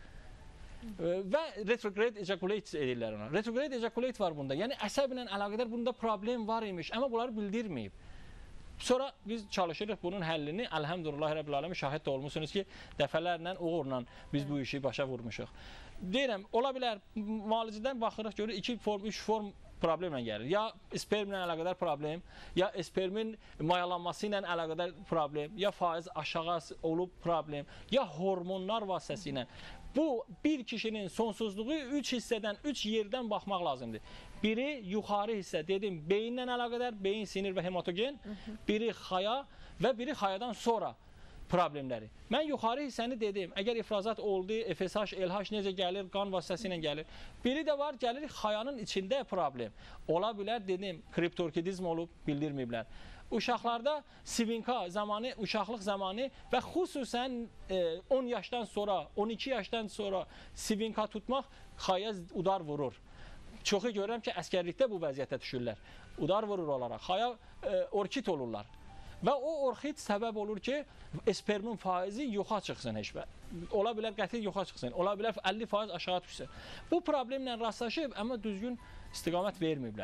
Və retrograde ejaculate edirlər ona. Retrograde ejaculate var bunda. Yəni əsəblə əlaqədar bunda problem var imiş, amma bunları bildirməyib. Sonra biz çalışırıq bunun həllini. Əlhəmdülillah Rəbbil Aləmin şahid də olmuşsunuz ki, dəfələrlə uğurla biz bu işi başa vurmuşuq. Deyirəm, ola bilər müalicədən baxırıq, görürük iki form, üç form problemlə gəlir. Ya spermlə əlaqədar problem, ya spermin mayalanması ilə əlaqədar problem, ya faiz aşağı olub problem, ya hormonlar vasitəsilə. Bu, bir kişinin sonsuzluğu üç hissədən, üç yerdən baxmaq lazımdır. Biri yuxarı hissə, dedim, beyinlə əlaqədar, beyin, sinir və hematogen, biri xaya və biri xayadan sonra problemləri. Mən yuxarı hissəni dedim, əgər ifrazat oldu, F S H, L H necə gəlir, qan vasitəsilə gəlir. Biri də var, gəlir xayanın içində problem. Ola bilər, dedim, kriptorkidizm olub, bildirməyiblər. Uşaqlarda sivinka zamanı, uşaqlıq zamanı və xüsusən on yaşdan sonra, on iki yaşdan sonra sivinka tutmaq xaya udar vurur. Çoxu görürəm ki, əskərlikdə bu vəziyyətə düşürlər. Udar vurur olaraq, xaya e, orkid olurlar. Və o orkid səbəb olur ki, spermin faizi yoxa çıxsın heç və. Ola bilər qəti yoxa çıxsın, ola bilər əlli faiz aşağı düşsün. Bu problemlə rastlaşıb, amma düzgün istiqamət verməyiblər buna.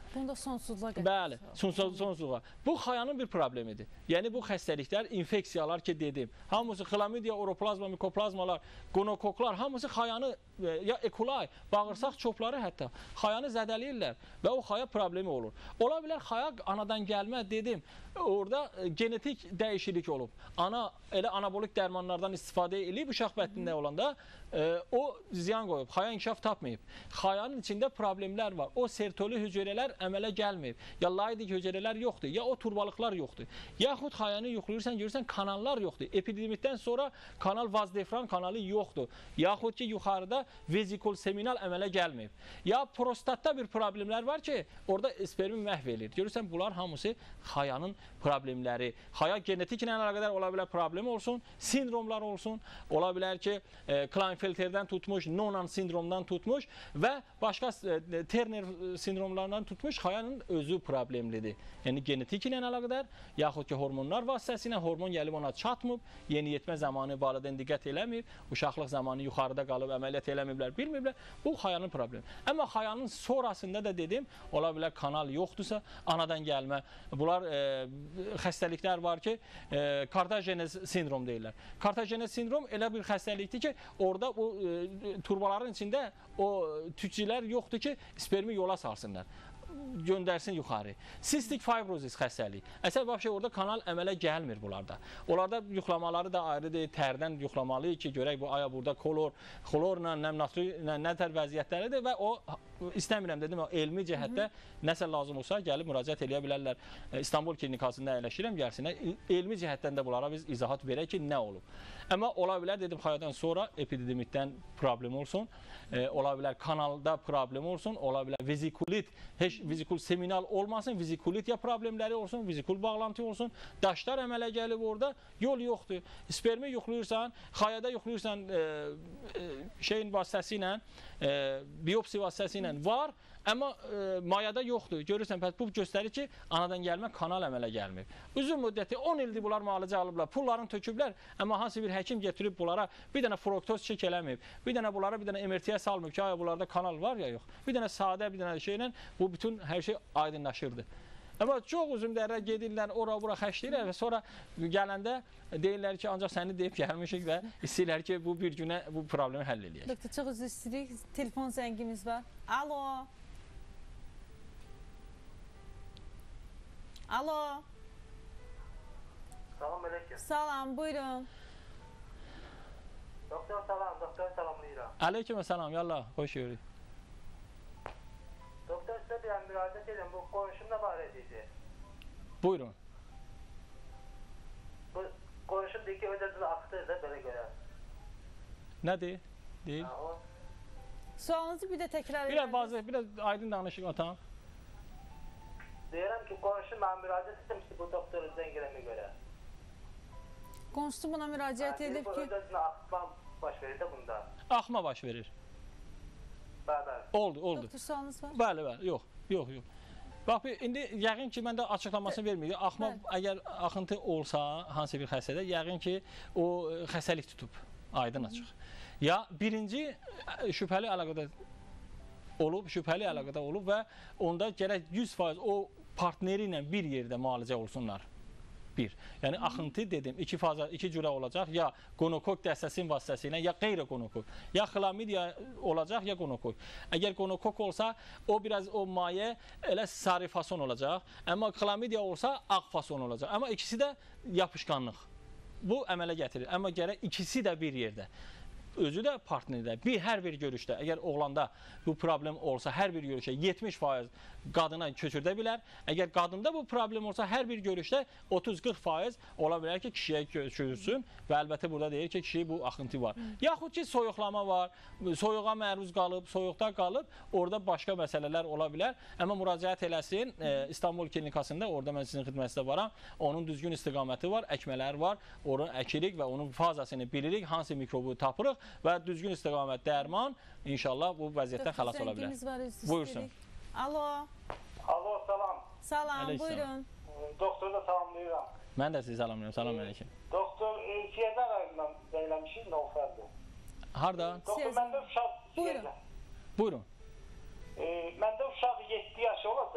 Bunda sonsuzluğa qədər. Bəli, sonsuz, sonsuzluğa. Bu xayanın bir problemidir. Yəni bu xəstəliklər, infeksiyalar ki dedim, hamısı xlamidiya, oroplazma, mikoplazmalar, qonokoklar, hamısı xayanı ya ekolay, bağırsaq çopları hətta xayanı zədələyirlər və o xaya problemi olur. Ola bilər xaya anadan gəlmə dedim, orada genetik dəyişiklik olub. Ana elə anabolik dərmanlardan istifadə edib uşaq bətnində olanda e, o ziyan qoyub, xaya inkişaf tapmayıb. Xayanın içində problemlər var. O sertoli hüceyrələr əmələ gəlməyib. Ya laidik hüceyrələr yoxdur, ya o turbalıqlar yoxdur. Yaxud xayanı yoxlayırsan, görürsən kanallar yoxdur. Epididimitdən sonra kanal vazdefran kanalı yoxdur. Yaxud ki yuxarıda vezikul seminal əmələ gəlməyib. Ya prostatda bir problemlər var ki, orada spermi məhv edir. Görürsən bunlar hamısı xayanın problemləri. Xaya genetiklə əlaqədar ola bilər problem olsun, sindromlar olsun. Ola bilər ki, e, Klinefelterdən tutmuş, Noonan sindromdan tutmuş və başqa e, Turner sindromlarından tutmuş xayanın özü problemlidir. Yəni genetiklə əlaqədar, yaxud ki hormonlar vasitəsilə hormon gəlib ona çatmıb, yeniyetmə zamanı valideyn diqqət eləməyib, uşaqlıq zamanı yuxarıda qalıb əməliyyat eləməyiblər, bilməyiblər. Bu xayanın problemi. Amma xayanın sonrasında da dedim, ola bilər kanal yoxdursa, anadan gəlmə. Bunlar e, xəstəliklər var ki, e, kartajenez sindrom deyirlər. Kartajenez sindrom elə bir xəstəlikdir ki, orada o e, turbaların içində o tücülər yoxdur ki, spermi yola salsınlar, göndərsin yuxarı. Sistik fibrozis xəstəliyi. Əsas vəbşə orada kanal əmələ gəlmir bunlarda. Onlarda yuxlamaları da ayrıdır, tərdən yuxlamalıyıq ki, görək bu aya burada kolor, xlorla, nəmnatlı, nətər vəziyyətləridir və o istəmirəm dedim, elmi cəhətdə nəsə lazım olsa gəlib müraciət eləyə bilərlər. İstanbul klinikasında əyləşirəm, gəlsinə. Elmi cəhətdən də bunlara biz izahat verək ki, nə olub. Amma ola bilər dedim, xayadan sonra epididimitdən problem olsun, e, ola bilər kanalda problem olsun, ola bilər vezikulit, heç vezikul seminal olmasın, vezikulit ya problemləri olsun, vezikul bağlantı olsun, daşlar əmələ gəlib orada, yol yoxdur. Spermi yoxlayırsan, xayada yoxlayırsan e, e, şeyin vasitəsi ilə, e, biopsi vasitəsi ilə var, amma e, mayada yoxdur. Görürsən, bu göstərir ki, anadan gəlmə kanal əmələ gəlmir. Uzun müddəti on ildir bunlar müalicə alıblar, pullarını töküblər, amma hansı bir həkim getirib bunlara bir dənə fruktoz çek eləməyib, bir dənə bunlara bir dənə M R T-yə salmıyıb ki, bunlarda kanal var ya yox. Bir dənə sadə bir dənə şeylə bu bütün hər şey aydınlaşırdı. Amma çox uzun dərə gedirlər, ora-bura xəşləyirlər və sonra gələndə deyirlər ki, ancaq səni deyib gəlmişik və istəyirlər ki, bu bir günə bu problemi həll eləyək. Doktor, çox üzr istəyirik. Telefon zəngimiz var. Alo. Alo. Salam aleyküm. Salam, buyurun. Doktor salam, doktor salamlayıram. Aleyküm salam, yallah, hoş gördük. Doktor sizə bir müraciət edirəm, bu qonşumla barədiydi. Buyurun. Bu qonşum deyir ki, öz-özünə axtır da belə görə. Nədir? Deyil. Ha, o... Sualınızı bir də təkrar edin. Biraz vazih, biraz aydın danışıq atam. Deyirəm ki, qonşum mən müraciət etdim ki, bu doktoru zəng eləmə görə. Qonşusu buna müraciət edib ki... Öz-özünə axtma baş verir də bunda. Axma baş verir. Bəli. Oldu, oldu. Doktor, sualınız var? Bəli, bəli, yox, yox, yox. Bax, indi yəqin ki, mən də açıqlamasını verməyim. Axma, əgər axıntı olsa, hansı bir xəstədə, yəqin ki, o xəstəlik tutub, aydın açıq. Ya birinci şübhəli əlaqədə olub, şübhəli əlaqədə olub və onda gərək yüz faiz o partneri ilə bir yerdə müalicə olsunlar. Bir. Yəni axıntı dedim, iki faza, iki cürə olacaq. Ya qonokok dəstəsinin vasitəsilə, ya qeyri-qonokok. Ya xlamidiya olacaq, ya qonokok. Əgər qonokok olsa, o biraz o maye elə sarı fason olacaq. Amma xlamidiya olsa, ağ fason olacaq. Amma ikisi də yapışqanlıq. Bu əmələ gətirir. Amma gərək ikisi də bir yerdə. Özü də partnerdə, bir, hər bir görüşdə, əgər oğlanda bu problem olsa, hər bir görüşdə yetmiş faiz qadına köçürdə bilər. Əgər qadında bu problem olsa, hər bir görüşdə otuz qırx faiz ola bilər ki, kişiyə köçürsün və əlbəttə burada deyir ki, kişi bu axıntı var. Yaxud ki, soyuqlama var, soyuğa məruz qalıb, soyuqda qalıb, orada başqa məsələlər ola bilər. Amma müraciət eləsin, e, İstanbul klinikasında, orada mən sizin xidmətinizdə varam, onun düzgün istiqaməti var, əkmələr var, onu əkirik və onun fazasını bilirik, hansı mikrobu tapırıq və düzgün istiqamət, dərman, inşallah bu vəziyyətdən xəlas ola bilər. Buyursun. Alo. Alo, salam. Salam, Aleyküm. buyurun. Doktoru da salamlayıram. Mən də sizi salamlayıram, salam əleykum. Doktor, Siyədə rayonundan deyləmişik, Novxərdir. Harada? Doktor, məndə uşaq Buyurun. Buyurun. E, məndə uşaq yeddi yaşı olacaq.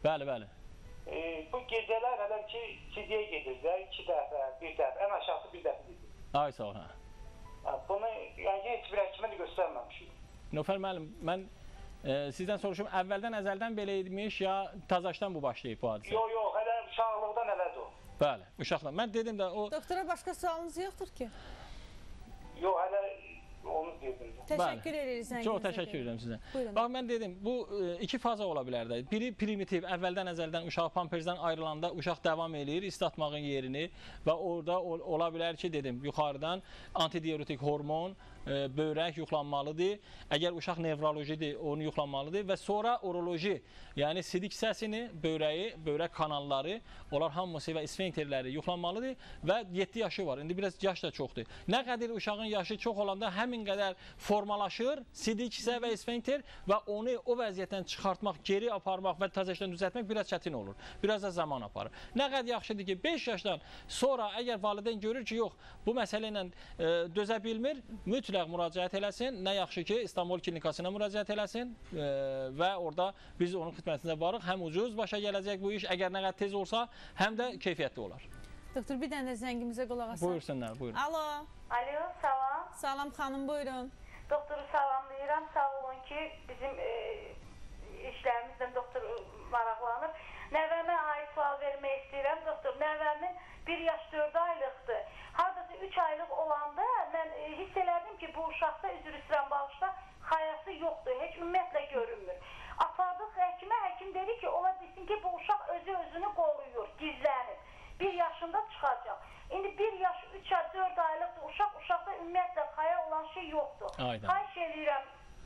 Bəli, bəli. E, bu gecələr hələ ki sidiyə gedirlər, iki dəfə, bir dəfə, ən aşağısı bir dəfə gedir. Ay sağ ol, hə. Bunu yəni heç bir həkimə də göstərməmişik. Nöfər müəllim, mən e, sizdən soruşum, əvvəldən əzəldən belə imiş ya tazaşdan bu başlayıb bu hadisə? Yox, yox, hələ uşaqlıqdan elədir o. Bəli, uşaqlar. Mən dedim də o... Doktora başqa sualınız yoxdur ki? Yox, hələ onu dedim. Təşəkkür edirik zənginizə. Çox təşəkkür edirəm sizə. Buyurun. Bax, mən dedim, bu iki faza ola bilər də. Biri primitiv, əvvəldən əzəldən uşaq pamperzdən ayrılanda uşaq davam eləyir, islatmağın yerini və orada ola bilər ki, dedim, yuxarıdan antidiuretik hormon, böyrək yuxlanmalıdır. Əgər uşaq nevrolojidir, onu yuxlanmalıdır və sonra uroloji, yəni sidik hissəsini, böyrəyi, böyrək kanalları, onlar hamısı və isfenterləri yuxlanmalıdır və yeddi yaşı var. İndi biraz yaş da çoxdur. Nə qədər uşağın yaşı çox olanda həmin qədər formalaşır sidik hissə və isfenter və onu o vəziyyətdən çıxartmaq, geri aparmaq və təzədən düzəltmək biraz çətin olur. Biraz da zaman aparır. Nə qədər yaxşıdır ki, beş yaşdan sonra əgər valideyn görür ki, yox, bu məsələ ilə e, dözə bilmir, mütləq müraciət eləsin. Nə yaxşı ki, İstanbul klinikasına müraciət eləsin e, və orada biz onun xidmətində varıq. Həm ucuz başa gələcək bu iş, əgər nə qədər tez olsa, həm də keyfiyyətli olar. Doktor, bir dənə də zəngimizə qulaq asın. Buyursunlar, buyurun. Alo. Alo, salam. Salam xanım, buyurun. Doktoru salamlayıram. Sağ olun ki, bizim e, işlərimizlə doktor maraqlanır. Nəvəmə aid sual vermək istəyirəm. Doktor, nəvəmin bir yaş dörd aylıqdır. Hardasa üç aylıq olanda mən e, hiss elədim ki, bu uşaqda üzr istəyirəm bağışda xayası yoxdur. Heç ümumiyyətlə görünmür. Apardıq həkimə, həkim dedi ki, ola bilsin ki, bu uşaq özü özünü qoruyur, gizlənir. Bir yaşında çıxacaq. İndi bir yaş, üç, dörd aylıqdır uşaq, uşaqda ümumiyyətlə xaya olan şey yoxdur. Xahiş edirəm.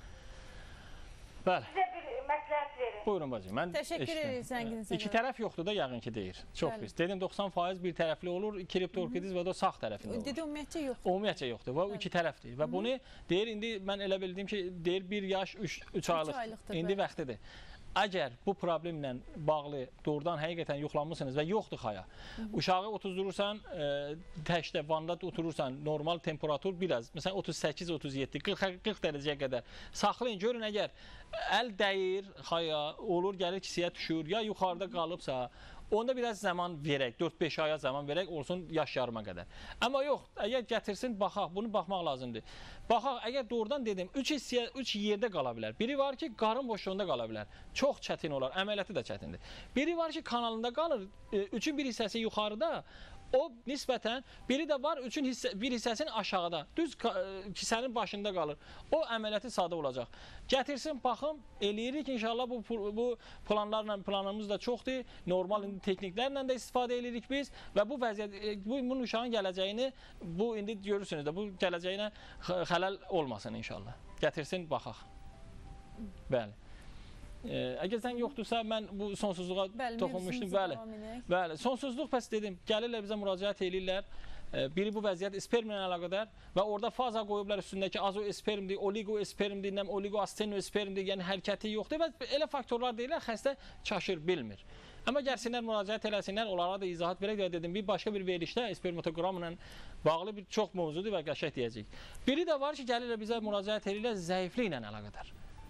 Bəli. Sizə bir məsləhət verin. Buyurun bacım, mən Təşəkkür edirik zənginizə. İki tərəf yoxdur da yəqin ki, deyir. Çox Bəli. pis. Dedim doxsan faiz bir tərəfli olur, kriptorkidiz və də sağ tərəfində olur. Dedi, ümumiyyətcə yoxdur. Ümumiyyətcə yoxdur. Və iki tərəfdir. Və bunu deyir, indi mən elə bildim ki, deyir bir yaş, üç aylıq. İndi vaxtıdır. Əgər bu problemlə bağlı doğrudan həqiqətən yoxlanmışsınız və yoxdur xaya, uşağı otuzdurursan, e, təkdə vanda oturursan, normal temperatur biraz, məsələn otuz səkkiz otuz yeddi qırx dərəcəyə qədər saxlayın, görün əgər əl dəyir xaya, olur gəlir kisiyə düşür, ya yuxarıda qalıbsa, onda biraz zaman verək, dörd beş aya zaman verək, olsun yaş yarıma qədər. Amma yox, əgər gətirsin, baxaq, bunu baxmaq lazımdır. Baxaq, əgər doğrudan dedim, üç hissiyə, üç yerdə qala bilər. Biri var ki, qarın boşluğunda qala bilər. Çox çətin olar, əməliyyatı da çətindir. Biri var ki, kanalında qalır, üçün bir hissəsi yuxarıda, o nisbətən, biri də var, üçün hissə, bir hissəsinin aşağıda, düz kisənin başında qalır. O əməliyyatı sadə olacaq. Gətirsin, baxım, eləyirik inşallah bu, bu planlarla, planımız da çoxdur. Normal texniklərlə də istifadə eləyirik biz və bu vəziyyət, bu bunun uşağın gələcəyini, bu indi görürsünüz də, bu gələcəyinə xələl olmasın inşallah. Gətirsin, baxaq. Bəli. Əgər sən yoxdursa, mən bu sonsuzluğa toxunmuşdum. Bəli, bəli. Sonsuzluq pəs dedim, gəlirlər bizə müraciət edirlər. Biri bu vəziyyət spermlə əlaqədar və orada faza qoyublar üstündəki azoespermdir, oligoespermdir, oligoastenoespermdir, yəni hərəkəti yoxdur və elə faktorlar deyirlər, xəstə çaşır, bilmir. Amma gəlsinlər, müraciət eləsinlər, onlara da izahat verək və dedim, bir başqa bir verilişdə spermatoqramla bağlı bir çox mövzudur və qəşəng deyəcək. Biri də var ki, gəlirlər bizə müraciət edirlər zəifliklə əlaqədar.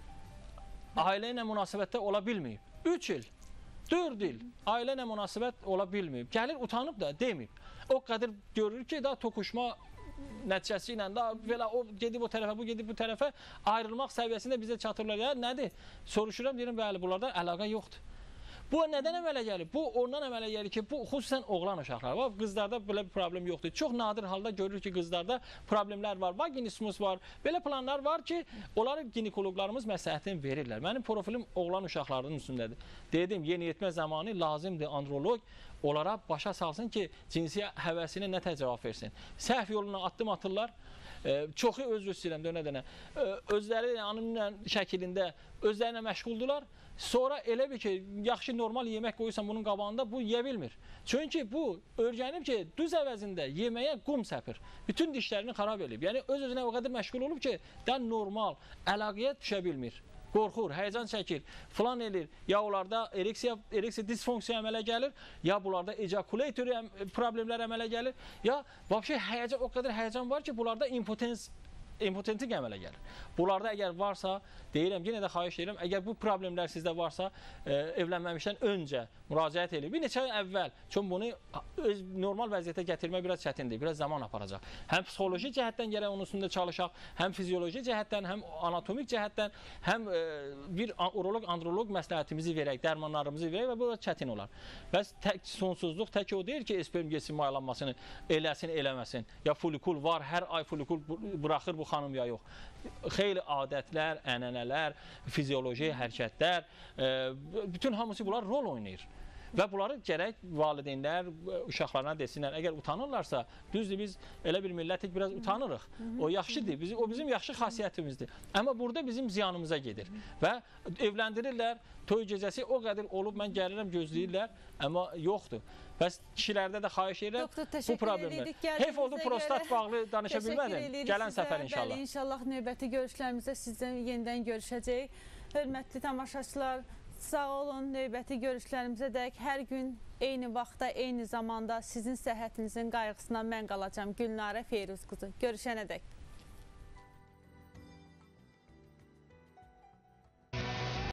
Ailə ilə münasibətdə ola bilməyib. üç il, dörd il ailə ilə münasibət ola bilməyib. Gəlir, utanıb da deməyib. O qədər görür ki, daha toqquşma nəticəsi ilə da belə o gedib o tərəfə, bu gedib bu tərəfə ayrılmaq səviyyəsində bizə çatırlar. Ya nədir? Soruşuram, deyirəm, bəli, bunlarda əlaqə yoxdur. Bu nədən əmələ gəlir? Bu ondan əmələ gəlir ki, bu xüsusən oğlan uşaqları var. Qızlarda belə bir problem yoxdur. Çox nadir halda görürük ki, qızlarda problemlər var. Vaginismus var. Belə planlar var ki, onları ginekoloqlarımız məsləhətini verirlər. Mənim profilim oğlan uşaqlarının üstündədir. Dedim, yeniyetmə zamanı lazımdır androloq onlara başa salsın ki, cinsi həvəsinə nə cavab versin. Səhv yoluna addım atırlar. Çoxu öz istəyirəm dönə-dönə. Özləri anımla şəkilində özlərinə məşğuldular. Sonra elə bir ki, yaxşı normal yemək qoyursan bunun qabağında, bu yeyə bilmir. Çünki bu öyrənib ki, düz əvəzində yeməyə qum səpir. Bütün dişlərini xarab edib. Yəni öz-özünə o qədər məşğul olub ki, daha normal əlaqəyə düşə bilmir. Qorxur, həyəcan çəkir, filan eləyir. Ya onlarda ereksiya, ereksiya disfunksiya əmələ gəlir, ya bunlarda ejaculator problemlər əmələ gəlir, ya vəbşə həyəcan, o qədər həyəcan var ki, bunlarda impotens impotentik əmələ gəlir. Bunlarda əgər varsa, deyirəm, yenə də xahiş edirəm, əgər bu problemlər sizdə varsa, e, evlənməmişdən öncə müraciət edin. Bir neçə ay əvvəl, çünki bunu öz normal vəziyyətə gətirmək biraz çətindir, biraz zaman aparacaq. Həm psixoloji cəhətdən gərək onun üstündə çalışaq, həm fizioloji cəhətdən, həm anatomik cəhətdən, həm e, bir uroloq, androloq məsləhətimizi verək, dərmanlarımızı verək və bu da çətin olar. Və tək, sonsuzluq tək o deyil ki, sperm getsin maylanmasını eləsin, eləməsin. Ya folikul var, hər ay folikul buraxır bu xanım ya yox. Xeyli adətlər, ənənələr, fizioloji hərəkətlər, e, bütün hamısı bunlar rol oynayır. Və bunları gərək valideynlər uşaqlarına desinlər. Əgər utanırlarsa, düzdür, biz elə bir millətik biraz utanırıq. O yaxşıdır, bizim, o bizim yaxşı xasiyyətimizdir. Amma burada bizim ziyanımıza gedir. Və evləndirirlər, toy gecəsi o qədər olub, mən gəlirəm, gözləyirlər, amma yoxdur. Bəs kişilərdə də xahiş edirəm bu problemlər. Heyf oldu, prostat bağlı danışa bilmədim. Gələn səfər inşallah. Bəli, inşallah növbəti görüşlərimizdə sizdən yenidən görüşəcəyik. Hörmətli tamaşaçılar, sağ olun, növbəti görüşlərimizə dək hər gün eyni vaxtda, eyni zamanda sizin səhhətinizin qayğısına mən qalacağam. Gülnarə Feyruz qızı. Görüşənə dək.